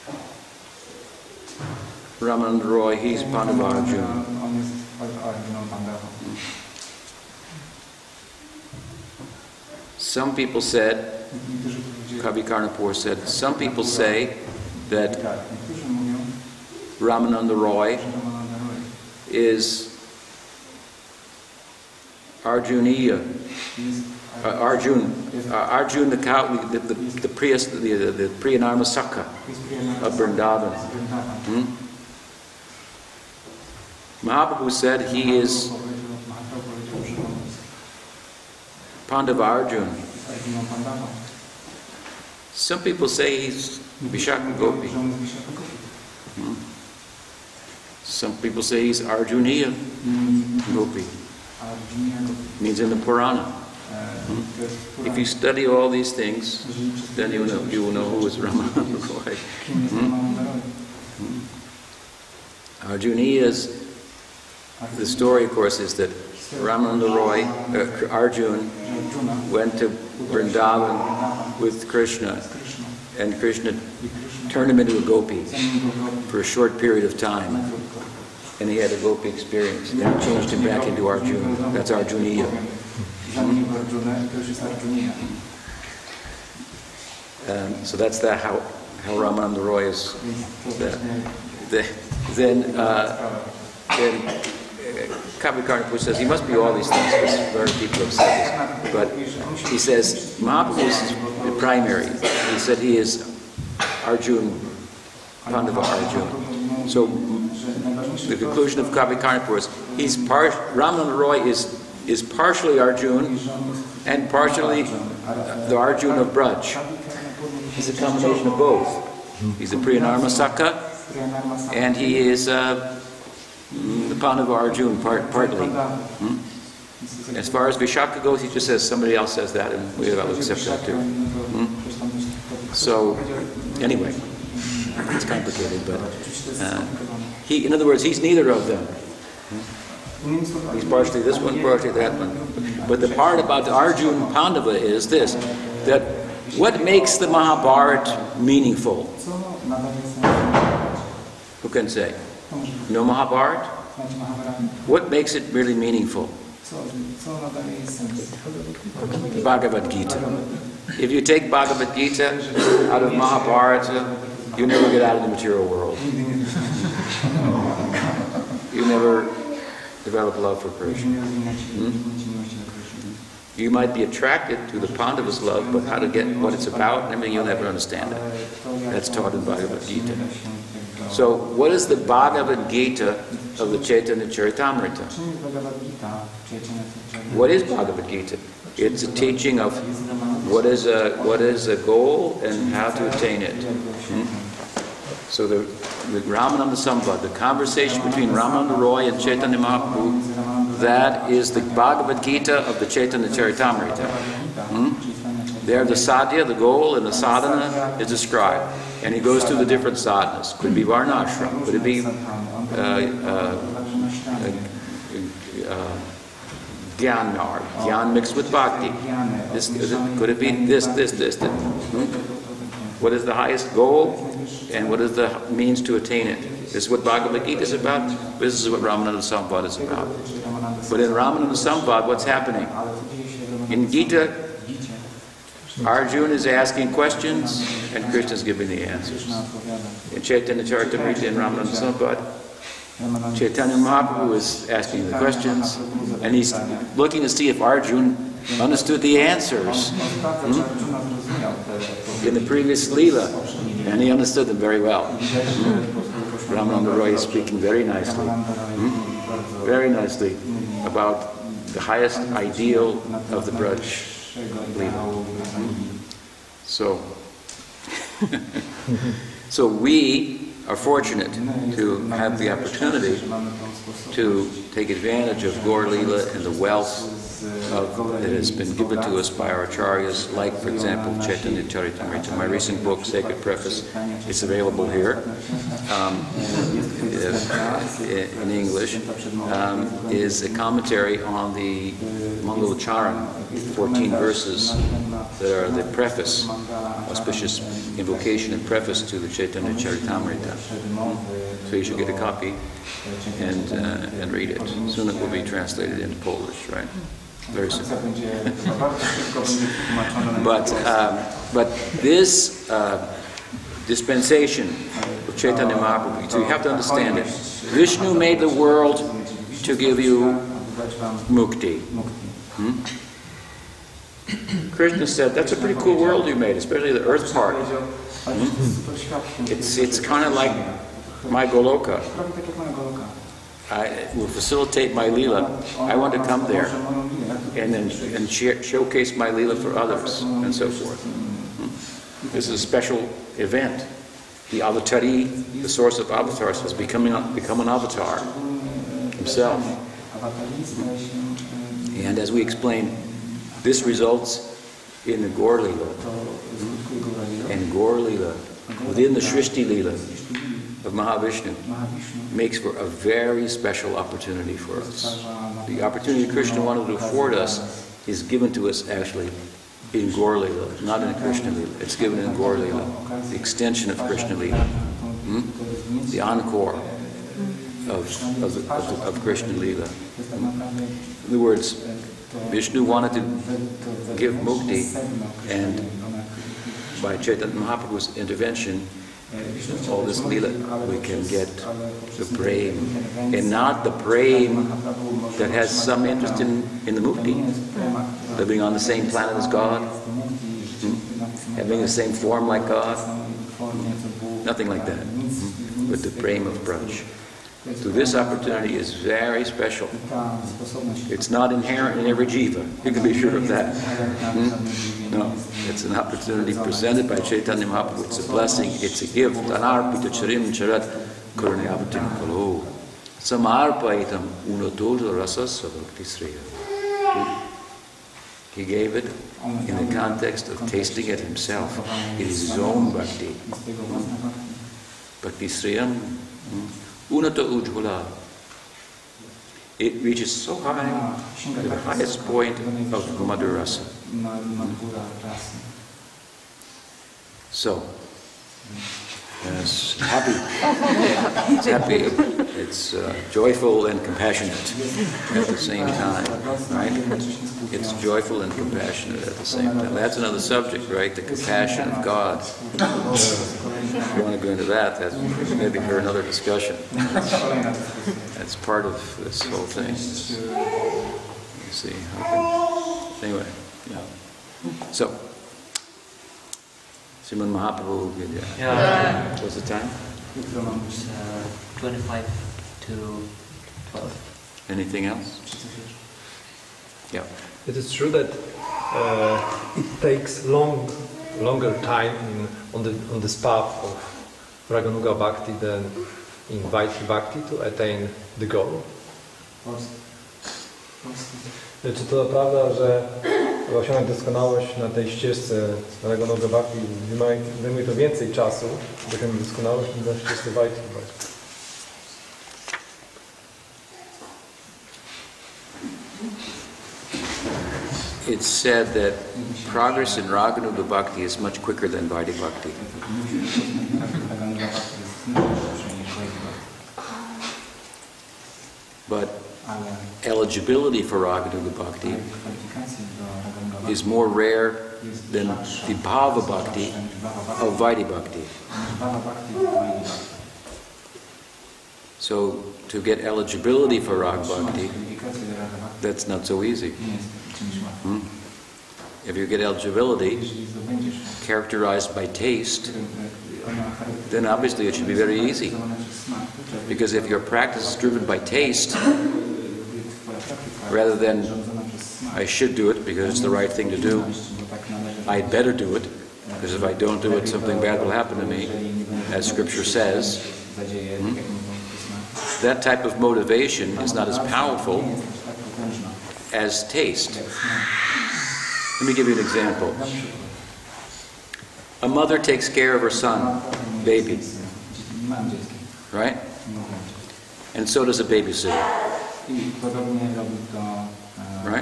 Ramanand Roy, he's Pandava Arjuna. Some people said, Kavi Karnapur said, some people say that Ramananda Roy is Arjuniya. Arjun, the cow, the Priyanarma Sakha of Vrindavan. Mahaprabhu said he is Pandava Arjuna. Arjuną Pandava. Some people say he's Vishaka Gopi. Że on jest Vishaka Gopi. Some people say he's Arjuniya Gopi. Arjunia Gopi. Means in the Purana. To jest Purana. If you study all these things, then you will know who is Ramananda Roy. Kim jest Ramananda Roy? Arjuniya's, the story of course is that Ramananda Roy, Arjun, went to Vrindavan with Krishna, and Krishna turned him into a gopi for a short period of time, and he had a gopi experience. Then he changed him back into Arjuna. That's Arjuniya. So that's how Ramananda Roy is. Then Kavi Karnapur says he must be all these things because very people have said this. But he says Mahaprabhu is the primary. He said he is Arjun, Pandava Arjun. So the conclusion of Kavi Karnapur is Ramananda Roy is partially Arjun and partially the Arjun of Braj. He's a combination of both. He's a Priyanarma Sakha and he is the Pandava Arjun partly. As far as Vishaka goes, he just says somebody else says that, and we will accept that too. So, anyway, it's complicated, but in other words, he's neither of them. He's partially this one, partially that one. But the part about the Arjun Pandava is this: that what makes the Mahabharata meaningful? Who can say? No Mahabharata? What makes it really meaningful? Bhagavad Gita. If you take Bhagavad Gita out of Mahabharata, you never get out of the material world. You never develop love for Krishna. You might be attracted to the Pandavas' love, but how to get what it's about and everything, you'll never understand it. That's taught in Bhagavad Gita. So, what is the Bhagavad Gita of the Chaitanya Charitamrita? What is Bhagavad Gita? It's a teaching of what is a goal and how to attain it. So the Ramananda Samvad, the conversation between Ramananda Roy and Chaitanya Mahaprabhu, that is the Bhagavad Gita of the Chaitanya Charitamrita. There the sadhya, the goal, and the sadhana is described. And he goes through the different sadhanas. Could it be varnashram? Could it be jnana, jnana mixed with bhakti? Could it be this? What is the highest goal? And what is the means to attain it? This is what Bhagavad Gita is about. This is what Ramananda Samvad is about. But in Ramananda Samvad, what's happening? In Gita, Arjuna is asking questions and Krishna is giving the answers. In Chaitanya Charitamrita and Ramananda Samvad, Chaitanya Mahaprabhu is asking the questions and he's looking to see if Arjuna understood the answers in the previous Leela, and he understood them very well. Ramananda Roy is speaking very nicely about the highest ideal of the Braj Leela. So we are fortunate to have the opportunity to take advantage of Gaur Leela and the wealth that has been given to us by our acharyas, like, for example, Chaitanya Charitamrita. My recent book, Sacred Preface, is available here in English, is a commentary on the Mangalacharan, 14 verses that are the preface, auspicious invocation and preface to the Chaitanya Charitamrita. So you should get a copy and read it. Soon it will be translated into Polish, right? Very soon. But this dispensation of Chaitanya Mahaprabhu, so you have to understand it. Vishnu made the world to give you mukti. Krishna said, that's a pretty cool world you made, especially the earth part. It's kind of like my Goloka. will facilitate my lila. I want to come there and showcase my lila for others and so forth. This is a special event. The avatari, the source of avatars, has become an avatar himself. And as we explained, this results in the Gaur Lila. And Gaur Lila, within the Shrishti Lila of Mahavishnu, makes for a very special opportunity for us. The opportunity Krishna wanted to afford us is given to us actually in Gaur Lila, not in Krishna Lila. It's given in Gaur Lila, the extension of Krishna Lila, the encore of Krishna Lila. In other words, Vishnu wanted to give mukti, and by Chaitanya Mahaprabhu's intervention, all this lila, we can get the prem, and not the prem that has some interest in the mukti, living on the same planet as God, having the same form like God, nothing like that, but the prem of Braj. So this opportunity is very special. It's not inherent in every jiva. You can be sure of that. No, it's an opportunity presented by Chaitanya Mahaprabhu. It's a blessing. It's a gift. Anarpita charim charat karunayavatim kalo samarpaitam unatol rasas bhakti sriya. He gave it in the context of tasting it himself. It is his own bhakti. Bhakti sriyam. Unata Ujjvala. It reaches so high to the highest point of Madhurasa. So, it's happy. It's happy. It's joyful and compassionate at the same time, right? It's joyful and compassionate at the same time. That's another subject, right? The compassion of God. If you want to go into that, that's maybe for another discussion. That's part of this whole thing. You see, anyway, yeah. So, Sriman Mahaprabhu, what's the time? 25 to 12. Anything else? Yeah. It is true that it takes longer time on this path of Raganuga Bhakti than in Vaidhi Bhakti to attain the goal. Czy to prawda, że aby osiągnąć doskonałość na tej ścieżce Raganuga Bhakti zajmuje to więcej czasu, by osiągnąć doskonałość niż na ścieżce Vaidhi Bhakti? It's said that progress in Raganuga Bhakti is much quicker than Vaidhi Bhakti. But eligibility for Raganuga Bhakti is more rare than the Bhava Bhakti of Vaidhi Bhakti. So to get eligibility for Rag Bhakti, that's not so easy. If you get eligibility characterized by taste, then obviously it should be very easy. Because if your practice is driven by taste, rather than I should do it because it's the right thing to do, I'd better do it, because if I don't do it, something bad will happen to me, as Scripture says. That type of motivation is not as powerful as taste. Let me give you an example. A mother takes care of her son, baby, right? And so does a babysitter, right?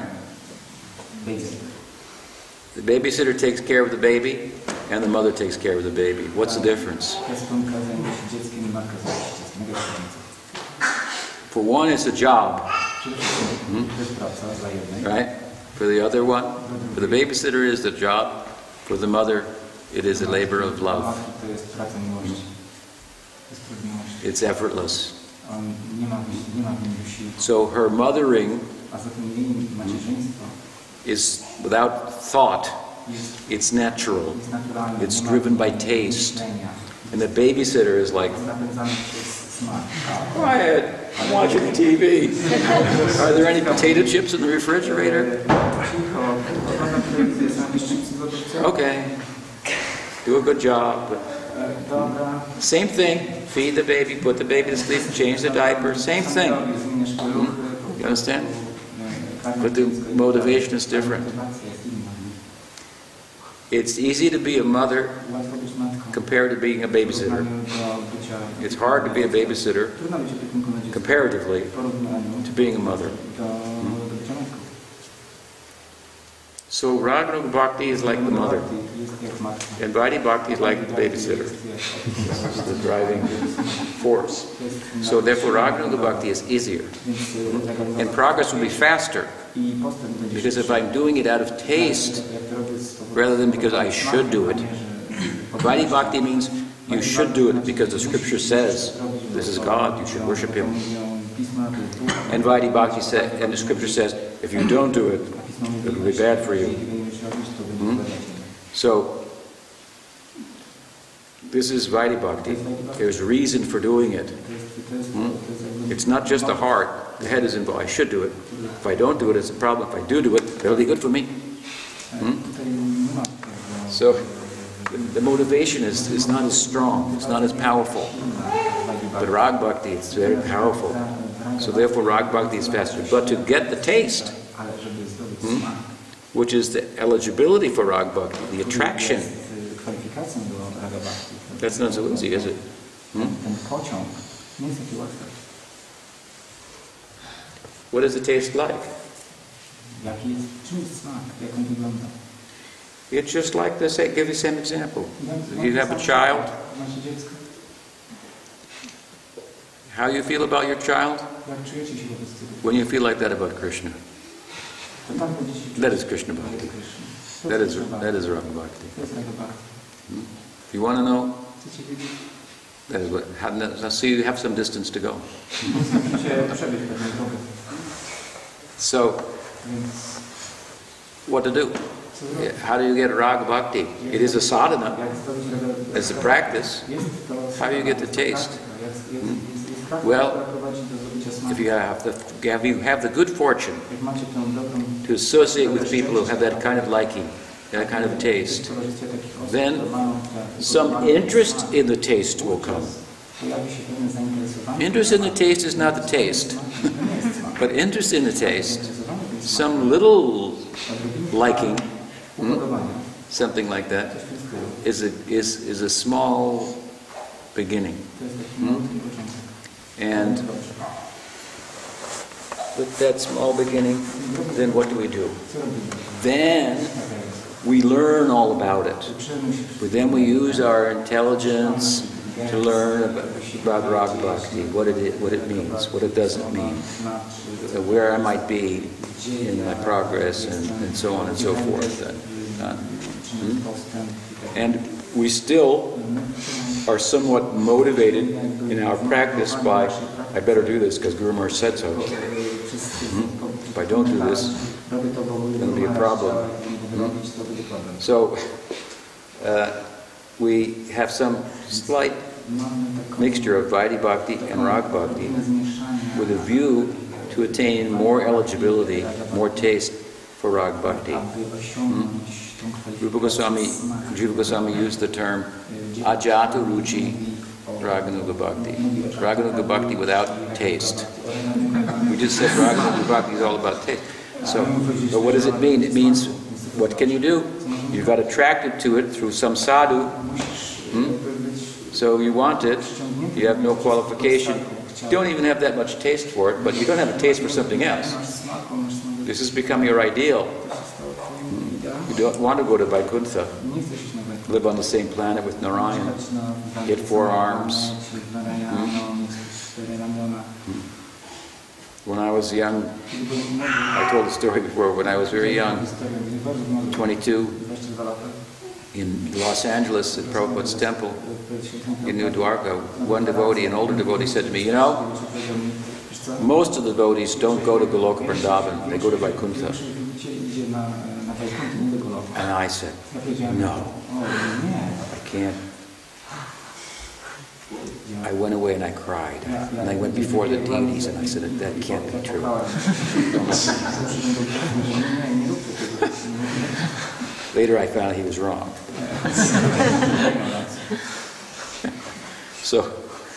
The babysitter takes care of the baby, and the mother takes care of the baby. What's the difference? For one, it's a job, right? For the other one, for the babysitter, it is the job. For the mother, it is a labor of love. It's effortless. So her mothering is without thought. It's natural. It's driven by taste. And the babysitter is like, quiet. I'm watching the TV. Are there any potato chips in the refrigerator? Okay. Do a good job. Same thing. Feed the baby, put the baby to sleep, change the diaper. Same thing. You understand? But the motivation is different. It's easy to be a mother compared to being a babysitter. It's hard to be a babysitter comparatively to being a mother. So Raganuga Bhakti is like the mother, and Vaidhi Bhakti is like the babysitter. This is the driving force. So therefore Raganuga Bhakti is easier. And progress will be faster, because if I'm doing it out of taste, rather than because I should do it. Vaidhi Bhakti means you should do it because the scripture says, this is God, you should worship Him. And Vaidhi Bhakti says, and the scripture says, if you don't do it, it will be bad for you. So, this is Vaidhi Bhakti. There's reason for doing it. It's not just the heart. The head is involved. I should do it. If I don't do it, it's a problem. If I do it, it'll be good for me. So, the motivation is not as strong. It's not as powerful. But Rag Bhakti is very powerful. So therefore Rag Bhakti is faster. But to get the taste, which is the eligibility for Rag Bhakti, the attraction, that's not so easy, is it? What does it taste like? It's just like this. Give you the same example. You have a child. How you feel about your child? When you feel like that about Krishna. That is Krishna Bhakti. That is Rag Bhakti. If you want to know, that is what. Now see, you have some distance to go. So, what to do? How do you get Rag Bhakti? It is a sadhana. It's a practice. How do you get the taste? Well, if you have the good fortune to associate with people who have that kind of liking, that kind of taste, then some interest in the taste will come. Interest in the taste is not the taste, but interest in the taste, some little liking, something like that, is a small beginning. And with that small beginning, then what do? Then we learn all about it. But then we use our intelligence to learn about Rag Bhakti, what it means, what it doesn't mean, where I might be in my progress, and so on and so forth. And we still are somewhat motivated in our practice by, I better do this because Guru Maharaj said so. If I don't do this, it'll be a problem. So, we have some slight mixture of Vaidhi Bhakti and Rag Bhakti with a view to attain more eligibility, more taste for Rag Bhakti. Rupa Goswami used the term Ajata Ruchi Raganuga Bhakti. Raganuga Bhakti without taste. We just said Raganuga Bhakti is all about taste. So, but what does it mean? It means, what can you do? You got attracted to it through some sadhu. So you want it, you have no qualification, you don't even have that much taste for it, but you don't have a taste for something else. This has become your ideal. You don't want to go to Vaikuntha, live on the same planet with Narayan, get 4 arms. When I was young, I told the story before, when I was very young, 22, in Los Angeles at Prabhupada's temple in New Dwarka, one devotee, an older devotee, said to me, you know, most of the devotees don't go to Goloka Vrindavan, they go to Vaikuntha. And I said, no, I can't. I went away and I cried. And I went before the deities and I said, that can't be true. Later I found he was wrong. So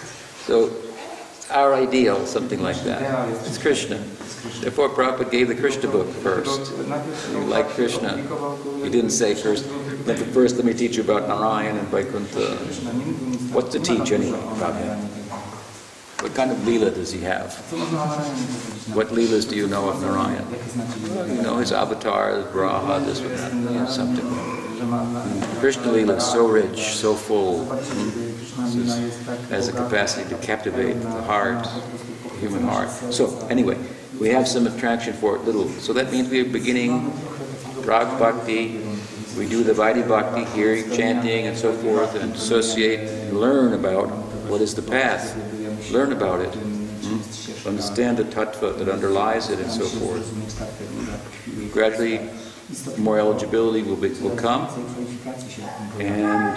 our ideal, something like that, it's Krishna. Therefore Prabhupada gave the Krishna book first. You like Krishna. He didn't say first, let me teach you about Narayan and Vaikuntha. What to teach anyway about him? What kind of Leela does he have? What Leelas do you know of Narayan? Well, you know his avatar, his Braha, this or that, something. Krishna Leela is so rich, so full, has a capacity to captivate the heart, the human heart. So anyway, we have some attraction for it, little. So that means we are beginning Rag Bhakti, we do the Vaidhi Bhakti, hearing, chanting, and so forth, and associate, and learn about what is the path. Learn about it. Understand the tattva that underlies it, and so forth. Gradually, more eligibility will come, and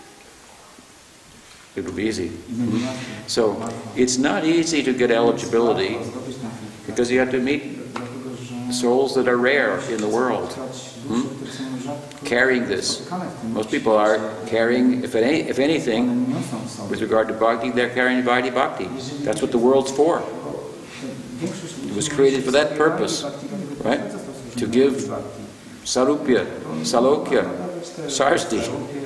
it will be easy. So, it's not easy to get eligibility, because you have to meet souls that are rare in the world. Carrying this. Most people are carrying, if anything, with regard to bhakti, they're carrying Vaidhi Bhakti. That's what the world's for. It was created for that purpose, right? To give sarupya, salokya, sarsti.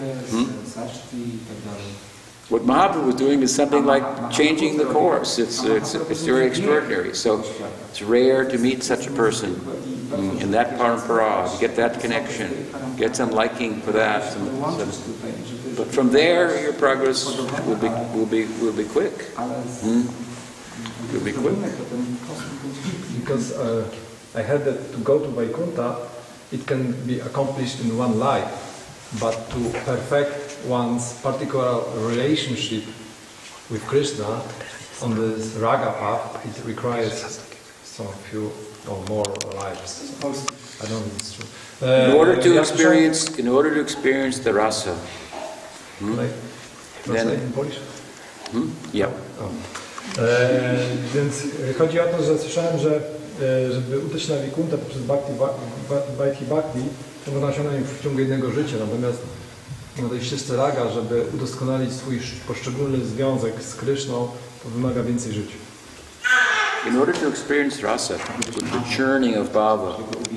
What Mahaprabhu was doing is something like changing the course. It's very extraordinary. So it's rare to meet such a person in that parampara, to get that connection, get some liking for that. But from there, your progress will be quick. Will be quick. Because I heard that to go to Vaikuntha, it can be accomplished in one life, but to perfect one's particular relationship with Krishna on this raga path, it requires some few or more lives. I don't think it's true. In order to experience the rasa, then in Polish? Yeah. Więc chodzi o to, że słyszałem, że żeby udać na Vaikuntha poprzez Vaidhi Bhakti, to można osiągnąć w ciągu jednego życia. Natomiast na tej ścieżce raga, żeby udoskonalić swój poszczególny związek z Kryszną, to wymaga więcej życia. In order to experience rasa, the churning of bhava,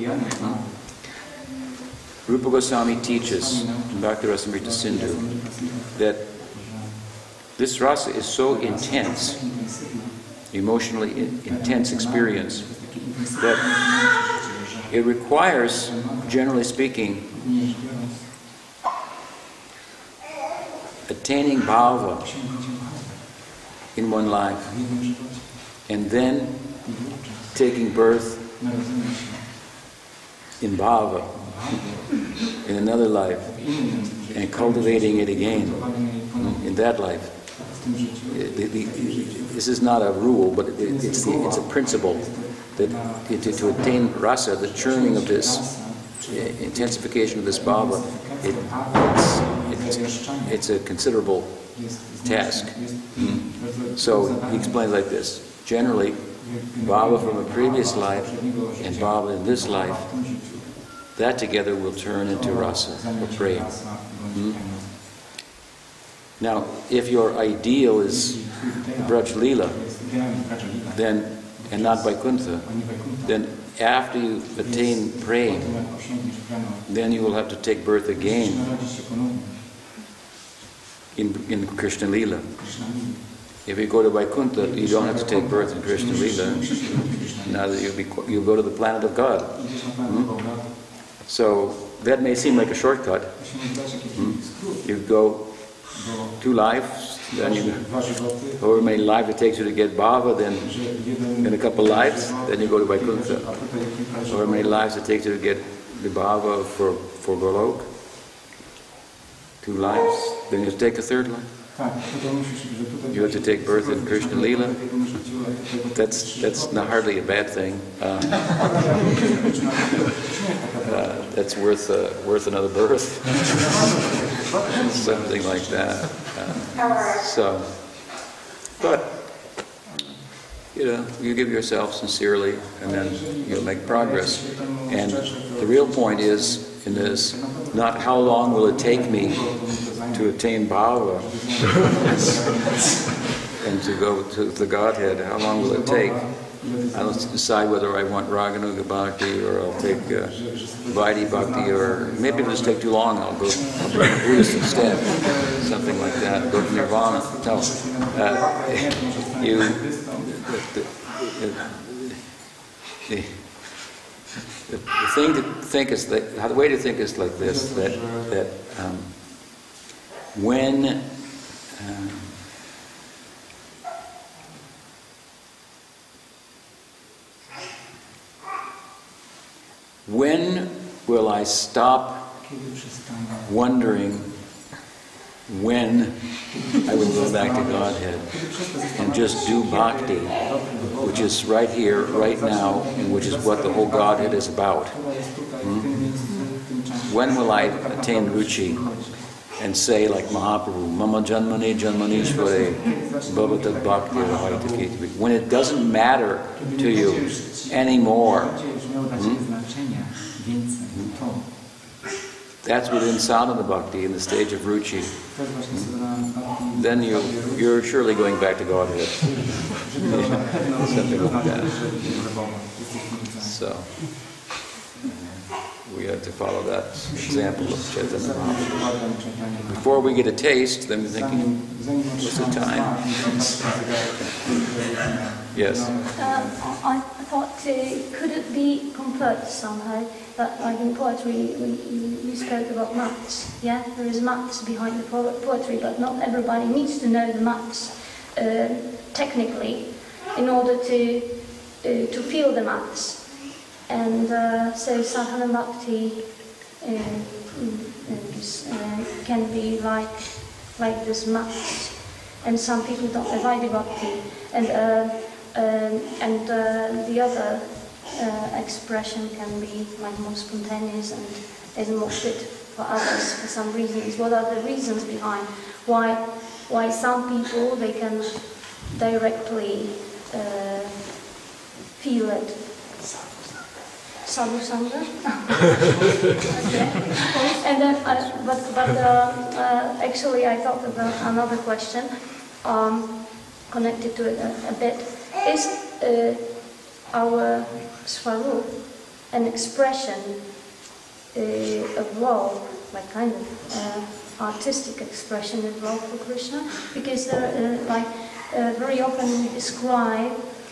Rupa Goswami teaches in Bhakti Rasamrita Sindhu that this rasa is so intense, emotionally intense experience, that it requires, generally speaking, attaining bhava in one life, and then taking birth in bhava in another life, and cultivating it again in that life. This is not a rule, but it's a principle that to attain rasa, the churning of this, intensification of this bhava, it's a considerable task. So he explains like this. Generally, bhava from a previous life and bhava in this life, that together will turn into rasa, or prema. Now, if your ideal is Braj Leela, then, and not Vaikuntha, then after you attain prema, then you will have to take birth again in Krishna Leela. If you go to Vaikuntha, you don't have to take birth in Krishna Leela. Now that you go to the planet of God. So that may seem like a shortcut. You go 2 lives, then however many lives it takes you to get bhava, then in a couple lives, then you go to Vaikuntha. However many lives it takes you to get the bhava for Golok, 2 lives, then you take a 3rd life. You have to take birth in Krishna Leela. That's not hardly a bad thing. That's worth another birth. Something like that. But, you know, you give yourself sincerely, and then you'll make progress. And the real point is, in this, not how long will it take me to attain bhava and to go to the Godhead. How long will it take? I'll decide whether I want Raganuga Bhakti or I'll take Vaidhi Bhakti, or maybe it'll just take too long. I'll go Buddhist instead, something like that. Go to Nirvana. No, the thing to think is that the way to think is like this: that when will I stop wondering when I would go back to Godhead and just do bhakti, which is right here, right now, and which is what the whole Godhead is about? When will I attain ruchi and say, like Mahaprabhu, Mama Janmani Janmanishvare Bhavatad Bhakti Rahaita Kiti, when it doesn't matter to you anymore? That's within sadhana bhakti, in the stage of ruchi. Then you're surely going back to Godhead. Something like that. So we have to follow that example of Chaitanya Mahaprabhu. Before we get a taste, then we're thinking, what's the time? Yes. I thought, could it be compared somehow? That, like in poetry, you spoke about maths. Yeah, there is maths behind the poetry, but not everybody needs to know the maths technically in order to feel the maths. And so sadhana bhakti can be like this maths. And some people don't have Vaidhi bhakti, and the other expression can be like more spontaneous and is more fit for others for some reasons. What are the reasons behind why some people they can directly feel it? Sadhu Sangha. Okay. And then, actually, I thought of another question connected to it a bit. Is our Swarup an expression of love, like kind of artistic expression of love for Krishna? Because very often we describe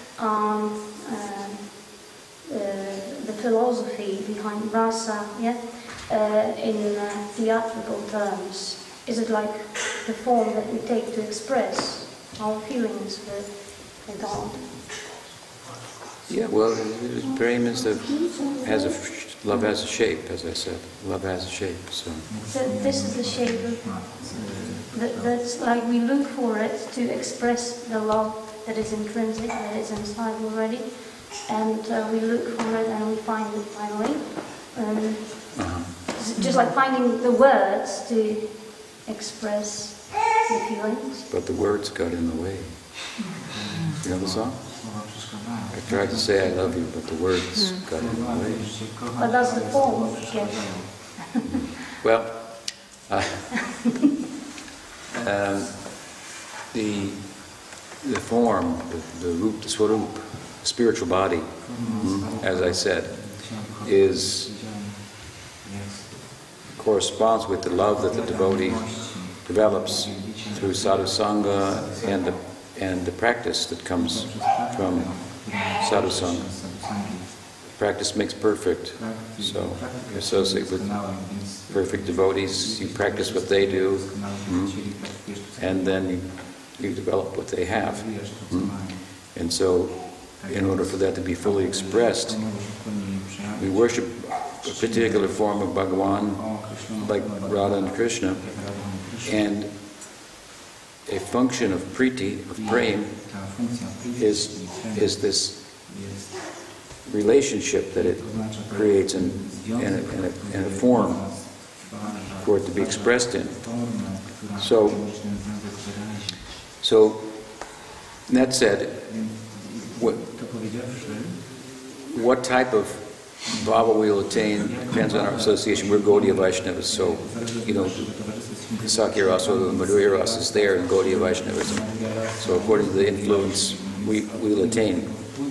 the philosophy behind rasa, yeah, in theatrical terms. Is it like the form that we take to express our feelings for God? Yeah, well, prema is love has a shape, as I said. Love has a shape, so this is the shape of that's like we look for it to express the love that is intrinsic, that is inside already, and we look for it and we find it finally. Just like finding the words to express the feelings. But the words got in the way. You know the song? I tried to say I love you, but the words got in the way. But that's the form get Well, the form, the roop, the swarup, the spiritual body, as I said, corresponds with the love that the devotee develops through sadhu sangha and the practice that comes from sadhu sangha. Practice makes perfect, so you associate with perfect devotees, you practice what they do, and then you develop what they have. And so, in order for that to be fully expressed, we worship a particular form of Bhagavan, like Radha and Krishna, and a function of priti, of prema, is this relationship that it creates in a form for it to be expressed in. So That said, what type of bhava we'll attain depends on our association. We're Gaudiya Vaishnavas, so, you know, Sakya Rasa, the Madhurya Rasa is there in Gaudiya Vaishnavism. So according to the influence, we'll attain.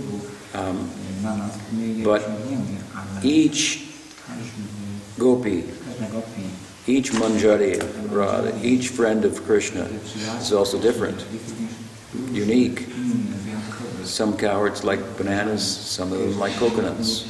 But each gopi, each manjari Radha, each friend of Krishna is also different, unique. Some cowards like bananas, some of them like coconuts.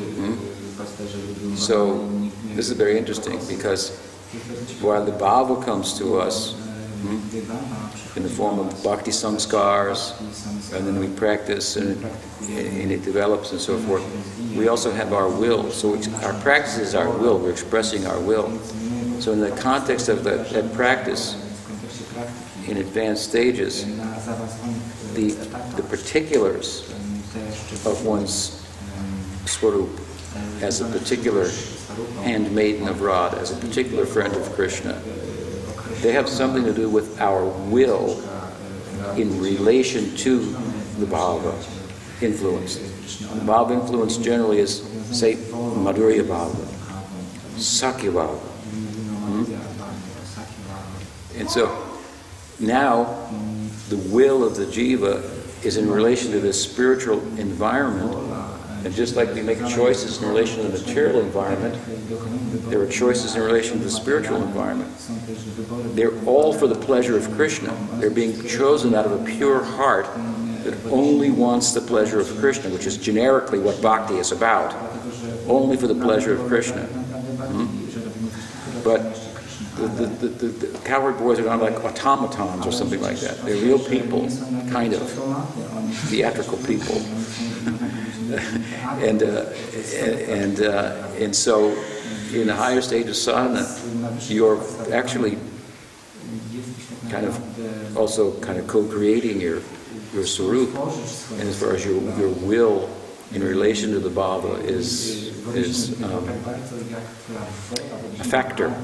So this is very interesting because while the bhava comes to us in the form of bhakti samskars, and then we practice and it develops and so forth, we also have our will. So our practice is our will, we're expressing our will. So in the context of that practice, in advanced stages, the particulars of one's swarup as a particular handmaiden of Radha, as a particular friend of Krishna, they have something to do with our will in relation to the bhava influence. The bhava influence generally is, say, Madhurya bhava, Sakya bhava. And so now the will of the jiva is in relation to this spiritual environment, and just like we make choices in relation to the material environment, there are choices in relation to the spiritual environment. They're all for the pleasure of Krishna. They're being chosen out of a pure heart that only wants the pleasure of Krishna, which is generically what bhakti is about, only for the pleasure of Krishna. But the coward boys are not like automatons or something like that. They're real people, kind of, theatrical people. And so in the higher stage of sadhana, you're actually kind of also kind of co-creating your swarup, and as far as your will in relation to the bhava is a factor.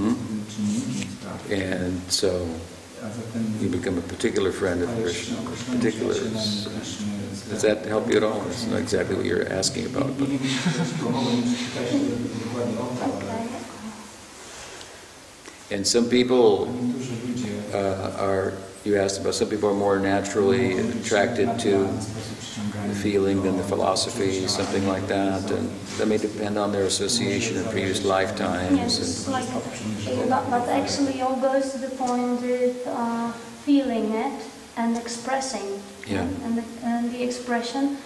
And so you become a particular friend of Krishna. Does that help you at all? It's not exactly what you're asking about. But. And some people you asked about, some people are more naturally attracted to the feeling than the philosophy, something like that, and that may depend on their association in previous lifetimes. Yes, it's like that actually all goes to the point of feeling it and expressing. Yeah. And the expression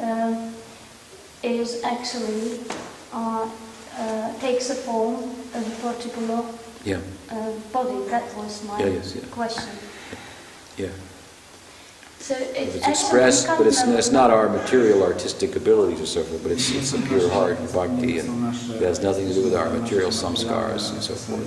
is actually takes a form of a particular body. That was my question. Yeah. So it's expressed, but it's not our material artistic abilities or so forth, but it's a pure heart bhakti, and it has nothing to do with our material samskars and so forth.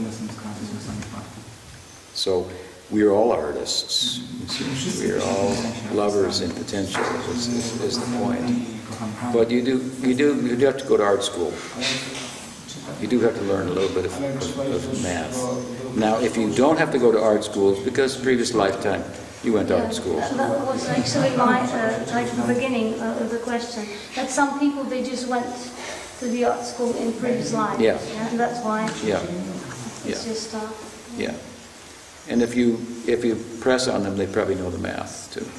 So we are all artists. We are all lovers in potential is the point. But you do have to go to art school. You do have to learn a little bit of math. Now, if you don't have to go to art school, it's because previous lifetime you went to art school. That was actually my like the beginning of the question. That some people, they just went to the art school in previous life. Yeah. And that's why. Yeah. It's just. Yeah. And if you press on them, they probably know the math too.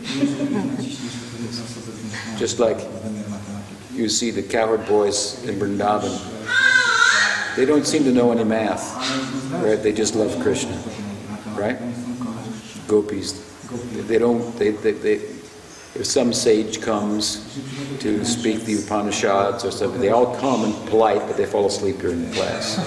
Just like you see the cowherd boys in Vrindavan, they don't seem to know any math, right? They just love Krishna, right? Gopis, they don't. If some sage comes to speak the Upanishads or something, they all come and polite, but they fall asleep during the class.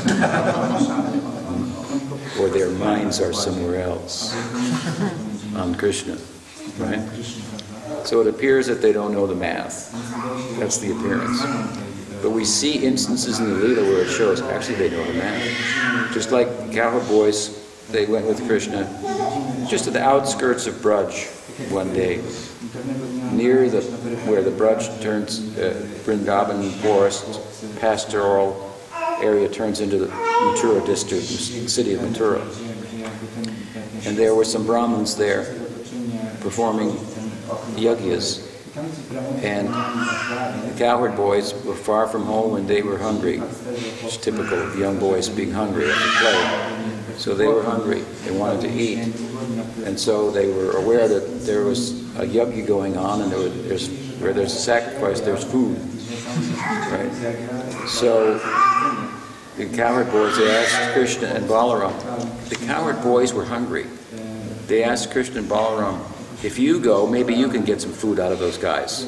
Or their minds are somewhere else on Krishna, right? So it appears that they don't know the math. That's the appearance. But we see instances in the Leela where it shows actually they know the math. Just like cowherd boys, they went with Krishna just at the outskirts of Braj one day, near where the Braj turns, Vrindavan forest, pastoral area turns into the Mathura district, the city of Mathura. And there were some Brahmins there, performing yagyas. And the cowherd boys were far from home and they were hungry. It's typical of young boys being hungry after play. So they were hungry, they wanted to eat. And so they were aware that there was a yajna going on, and where there's a sacrifice, there's food. Right? So the cowherd boys, they asked Krishna and Balaram. The cowherd boys were hungry. They asked Krishna and Balaram, if you go, maybe you can get some food out of those guys.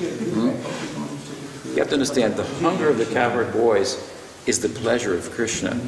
You have to understand, the hunger of the cowherd boys is the pleasure of Krishna.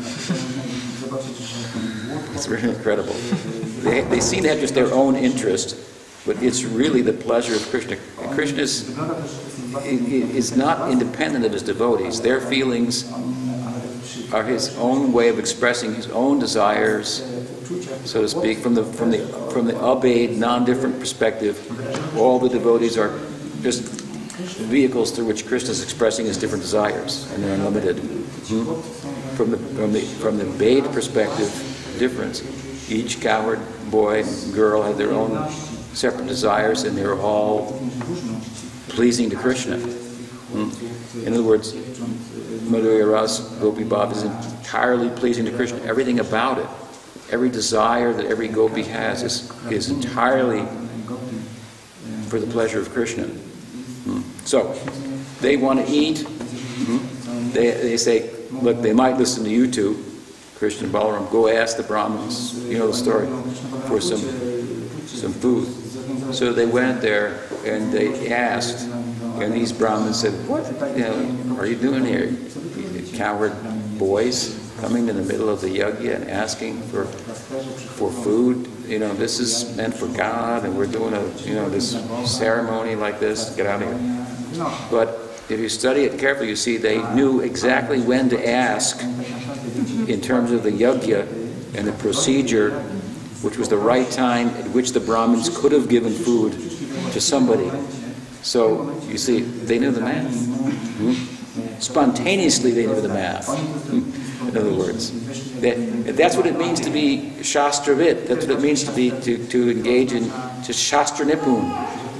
It's really incredible. They seem to have just their own interest, but it's really the pleasure of Krishna. And Krishna is not independent of his devotees. Their feelings are his own way of expressing his own desires, so to speak, from the obeyed, non-different perspective. All the devotees are just vehicles through which Krishna is expressing his different desires, and they're unlimited. From the obeyed perspective, difference. Each cowherd boy and girl had their own separate desires, and they're all pleasing to Krishna. In other words, Madhurya Ras, Gopi Bhav is entirely pleasing to Krishna. Everything about it, every desire that every gopi has is entirely for the pleasure of Krishna. So, they want to eat. They say, look, they might listen to you two, Krishna and Balaram, go ask the Brahmins, you know the story, for some food. So they went there and they asked, and these Brahmins said, what are you doing here? Cowherd boys coming in the middle of the yajna and asking for food. You know, this is meant for God, and we're doing this ceremony like this. Get out of here. But if you study it carefully, you see they knew exactly when to ask in terms of the yajna and the procedure, which was the right time at which the Brahmins could have given food to somebody. So, you see, they knew the math. Spontaneously they knew the math. In other words, that's what it means to be Shastravit. That's what it means to engage in Shastra Nipun.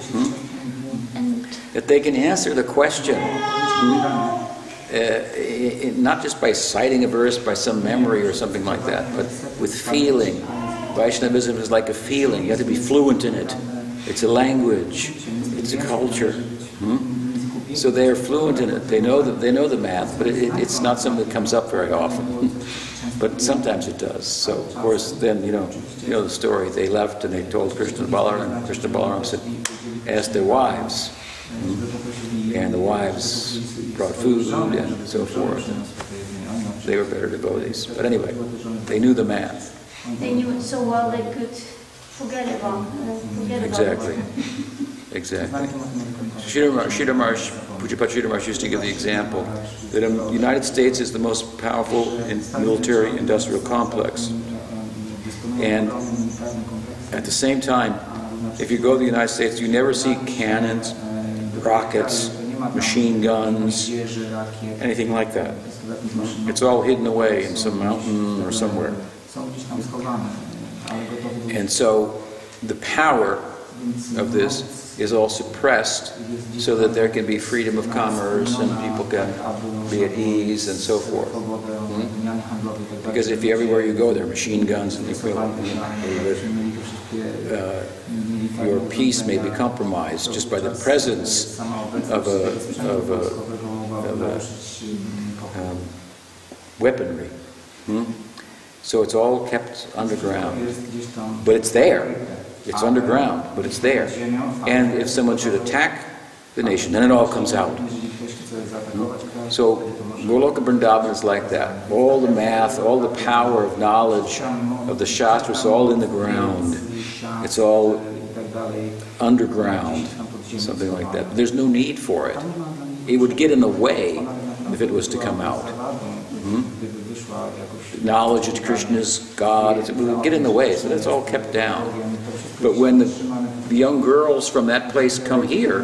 That they can answer the question, not just by citing a verse, by some memory or something like that, but with feeling. Vaishnavism is like a feeling. You have to be fluent in it. It's a language. It's a culture. So they are fluent in it. They know the math, but it's not something that comes up very often. But sometimes it does. So of course, then you know the story. They left and they told Krishna and Balaram. And Krishna and Balaram said, asked their wives, and the wives brought food and so forth. And they were better devotees. But anyway, they knew the math. They knew it so well they could forget about it. Exactly. Exactly. Sridhar Maharaj, Pujapad Sridhar Maharaj used to give the example that the United States is the most powerful military-industrial complex. And at the same time, if you go to the United States, you never see cannons, rockets, machine guns, anything like that. It's all hidden away in some mountain or somewhere. And so the power of this is all suppressed so that there can be freedom of commerce and people can be at ease and so forth. Because if everywhere you go there are machine guns and your peace may be compromised just by the presence of weaponry. So it's all kept underground. But it's there. It's underground, but it's there. And if someone should attack the nation, then it all comes out. So Goloka Vrindavan is like that. All the math, all the power of knowledge of the Shastras, all in the ground. It's all underground, something like that. There's no need for it. It would get in the way if it was to come out. Knowledge that Krishna is God, it would get in the way, so that's all kept down. But when the young girls from that place come here,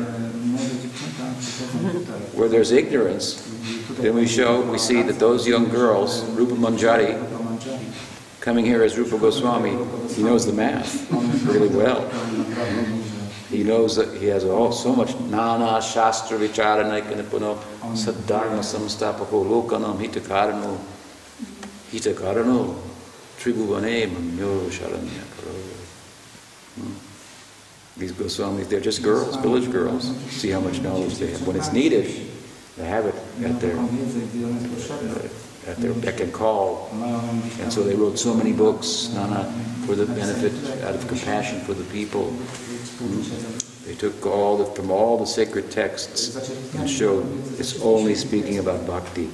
where there's ignorance, then we see that those young girls, Rupa Manjari, Coming here as Rupa Goswami, he knows the math really well. He knows that he has so much nana shastra vicharana kanipuno saddharma samstapako lokanam hitakarano tribhuvane manyo sharanya karo. These Goswamis, they're just girls, village girls. See how much knowledge they have. When it's needed, they have it at their beck and call. And so they wrote so many books, nana, for the benefit, out of compassion for the people. They took from all the sacred texts and showed it's only speaking about bhakti.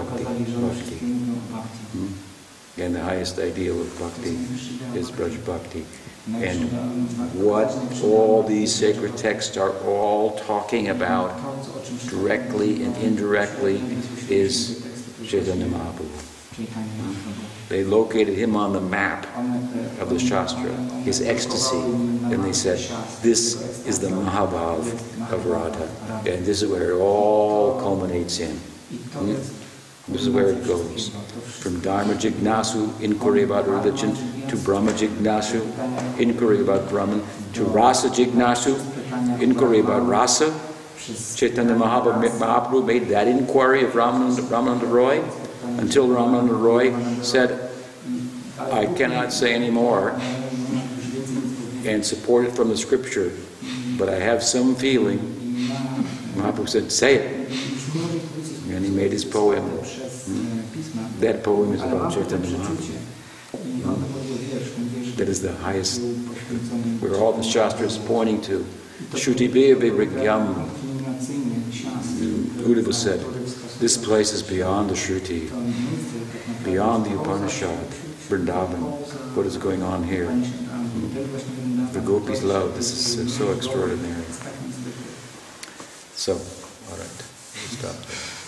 And the highest ideal of bhakti is Braj Bhakti. And what all these sacred texts are all talking about, directly and indirectly, is Chaitanya Mahaprabhu. They located him on the map of the Shastra, his ecstasy, and they said, this is the Mahabhav of Radha, and this is where it all culminates in. This is where it goes. From Dharma Jignasu, inquiry about religion, to Brahma Jignasu, inquiry about Brahman, to Rasa Jignasu, inquiry about Rasa. Chaitanya Mahaprabhu made that inquiry of Ramananda Roy, until Ramananda Roy said, I cannot say any more, and support it from the scripture, but I have some feeling. Mahaprabhu said, say it. And he made his poem. That poem is about Chaitanya Mahaprabhu. That is the highest, where all the Shastras pointing to. Shruti Vigyam. Uddhava said, this place is beyond the Shruti, beyond the Upanishad, Vrindavan. What is going on here? The gopis' love, this is so extraordinary. So, all right, we'll stop there.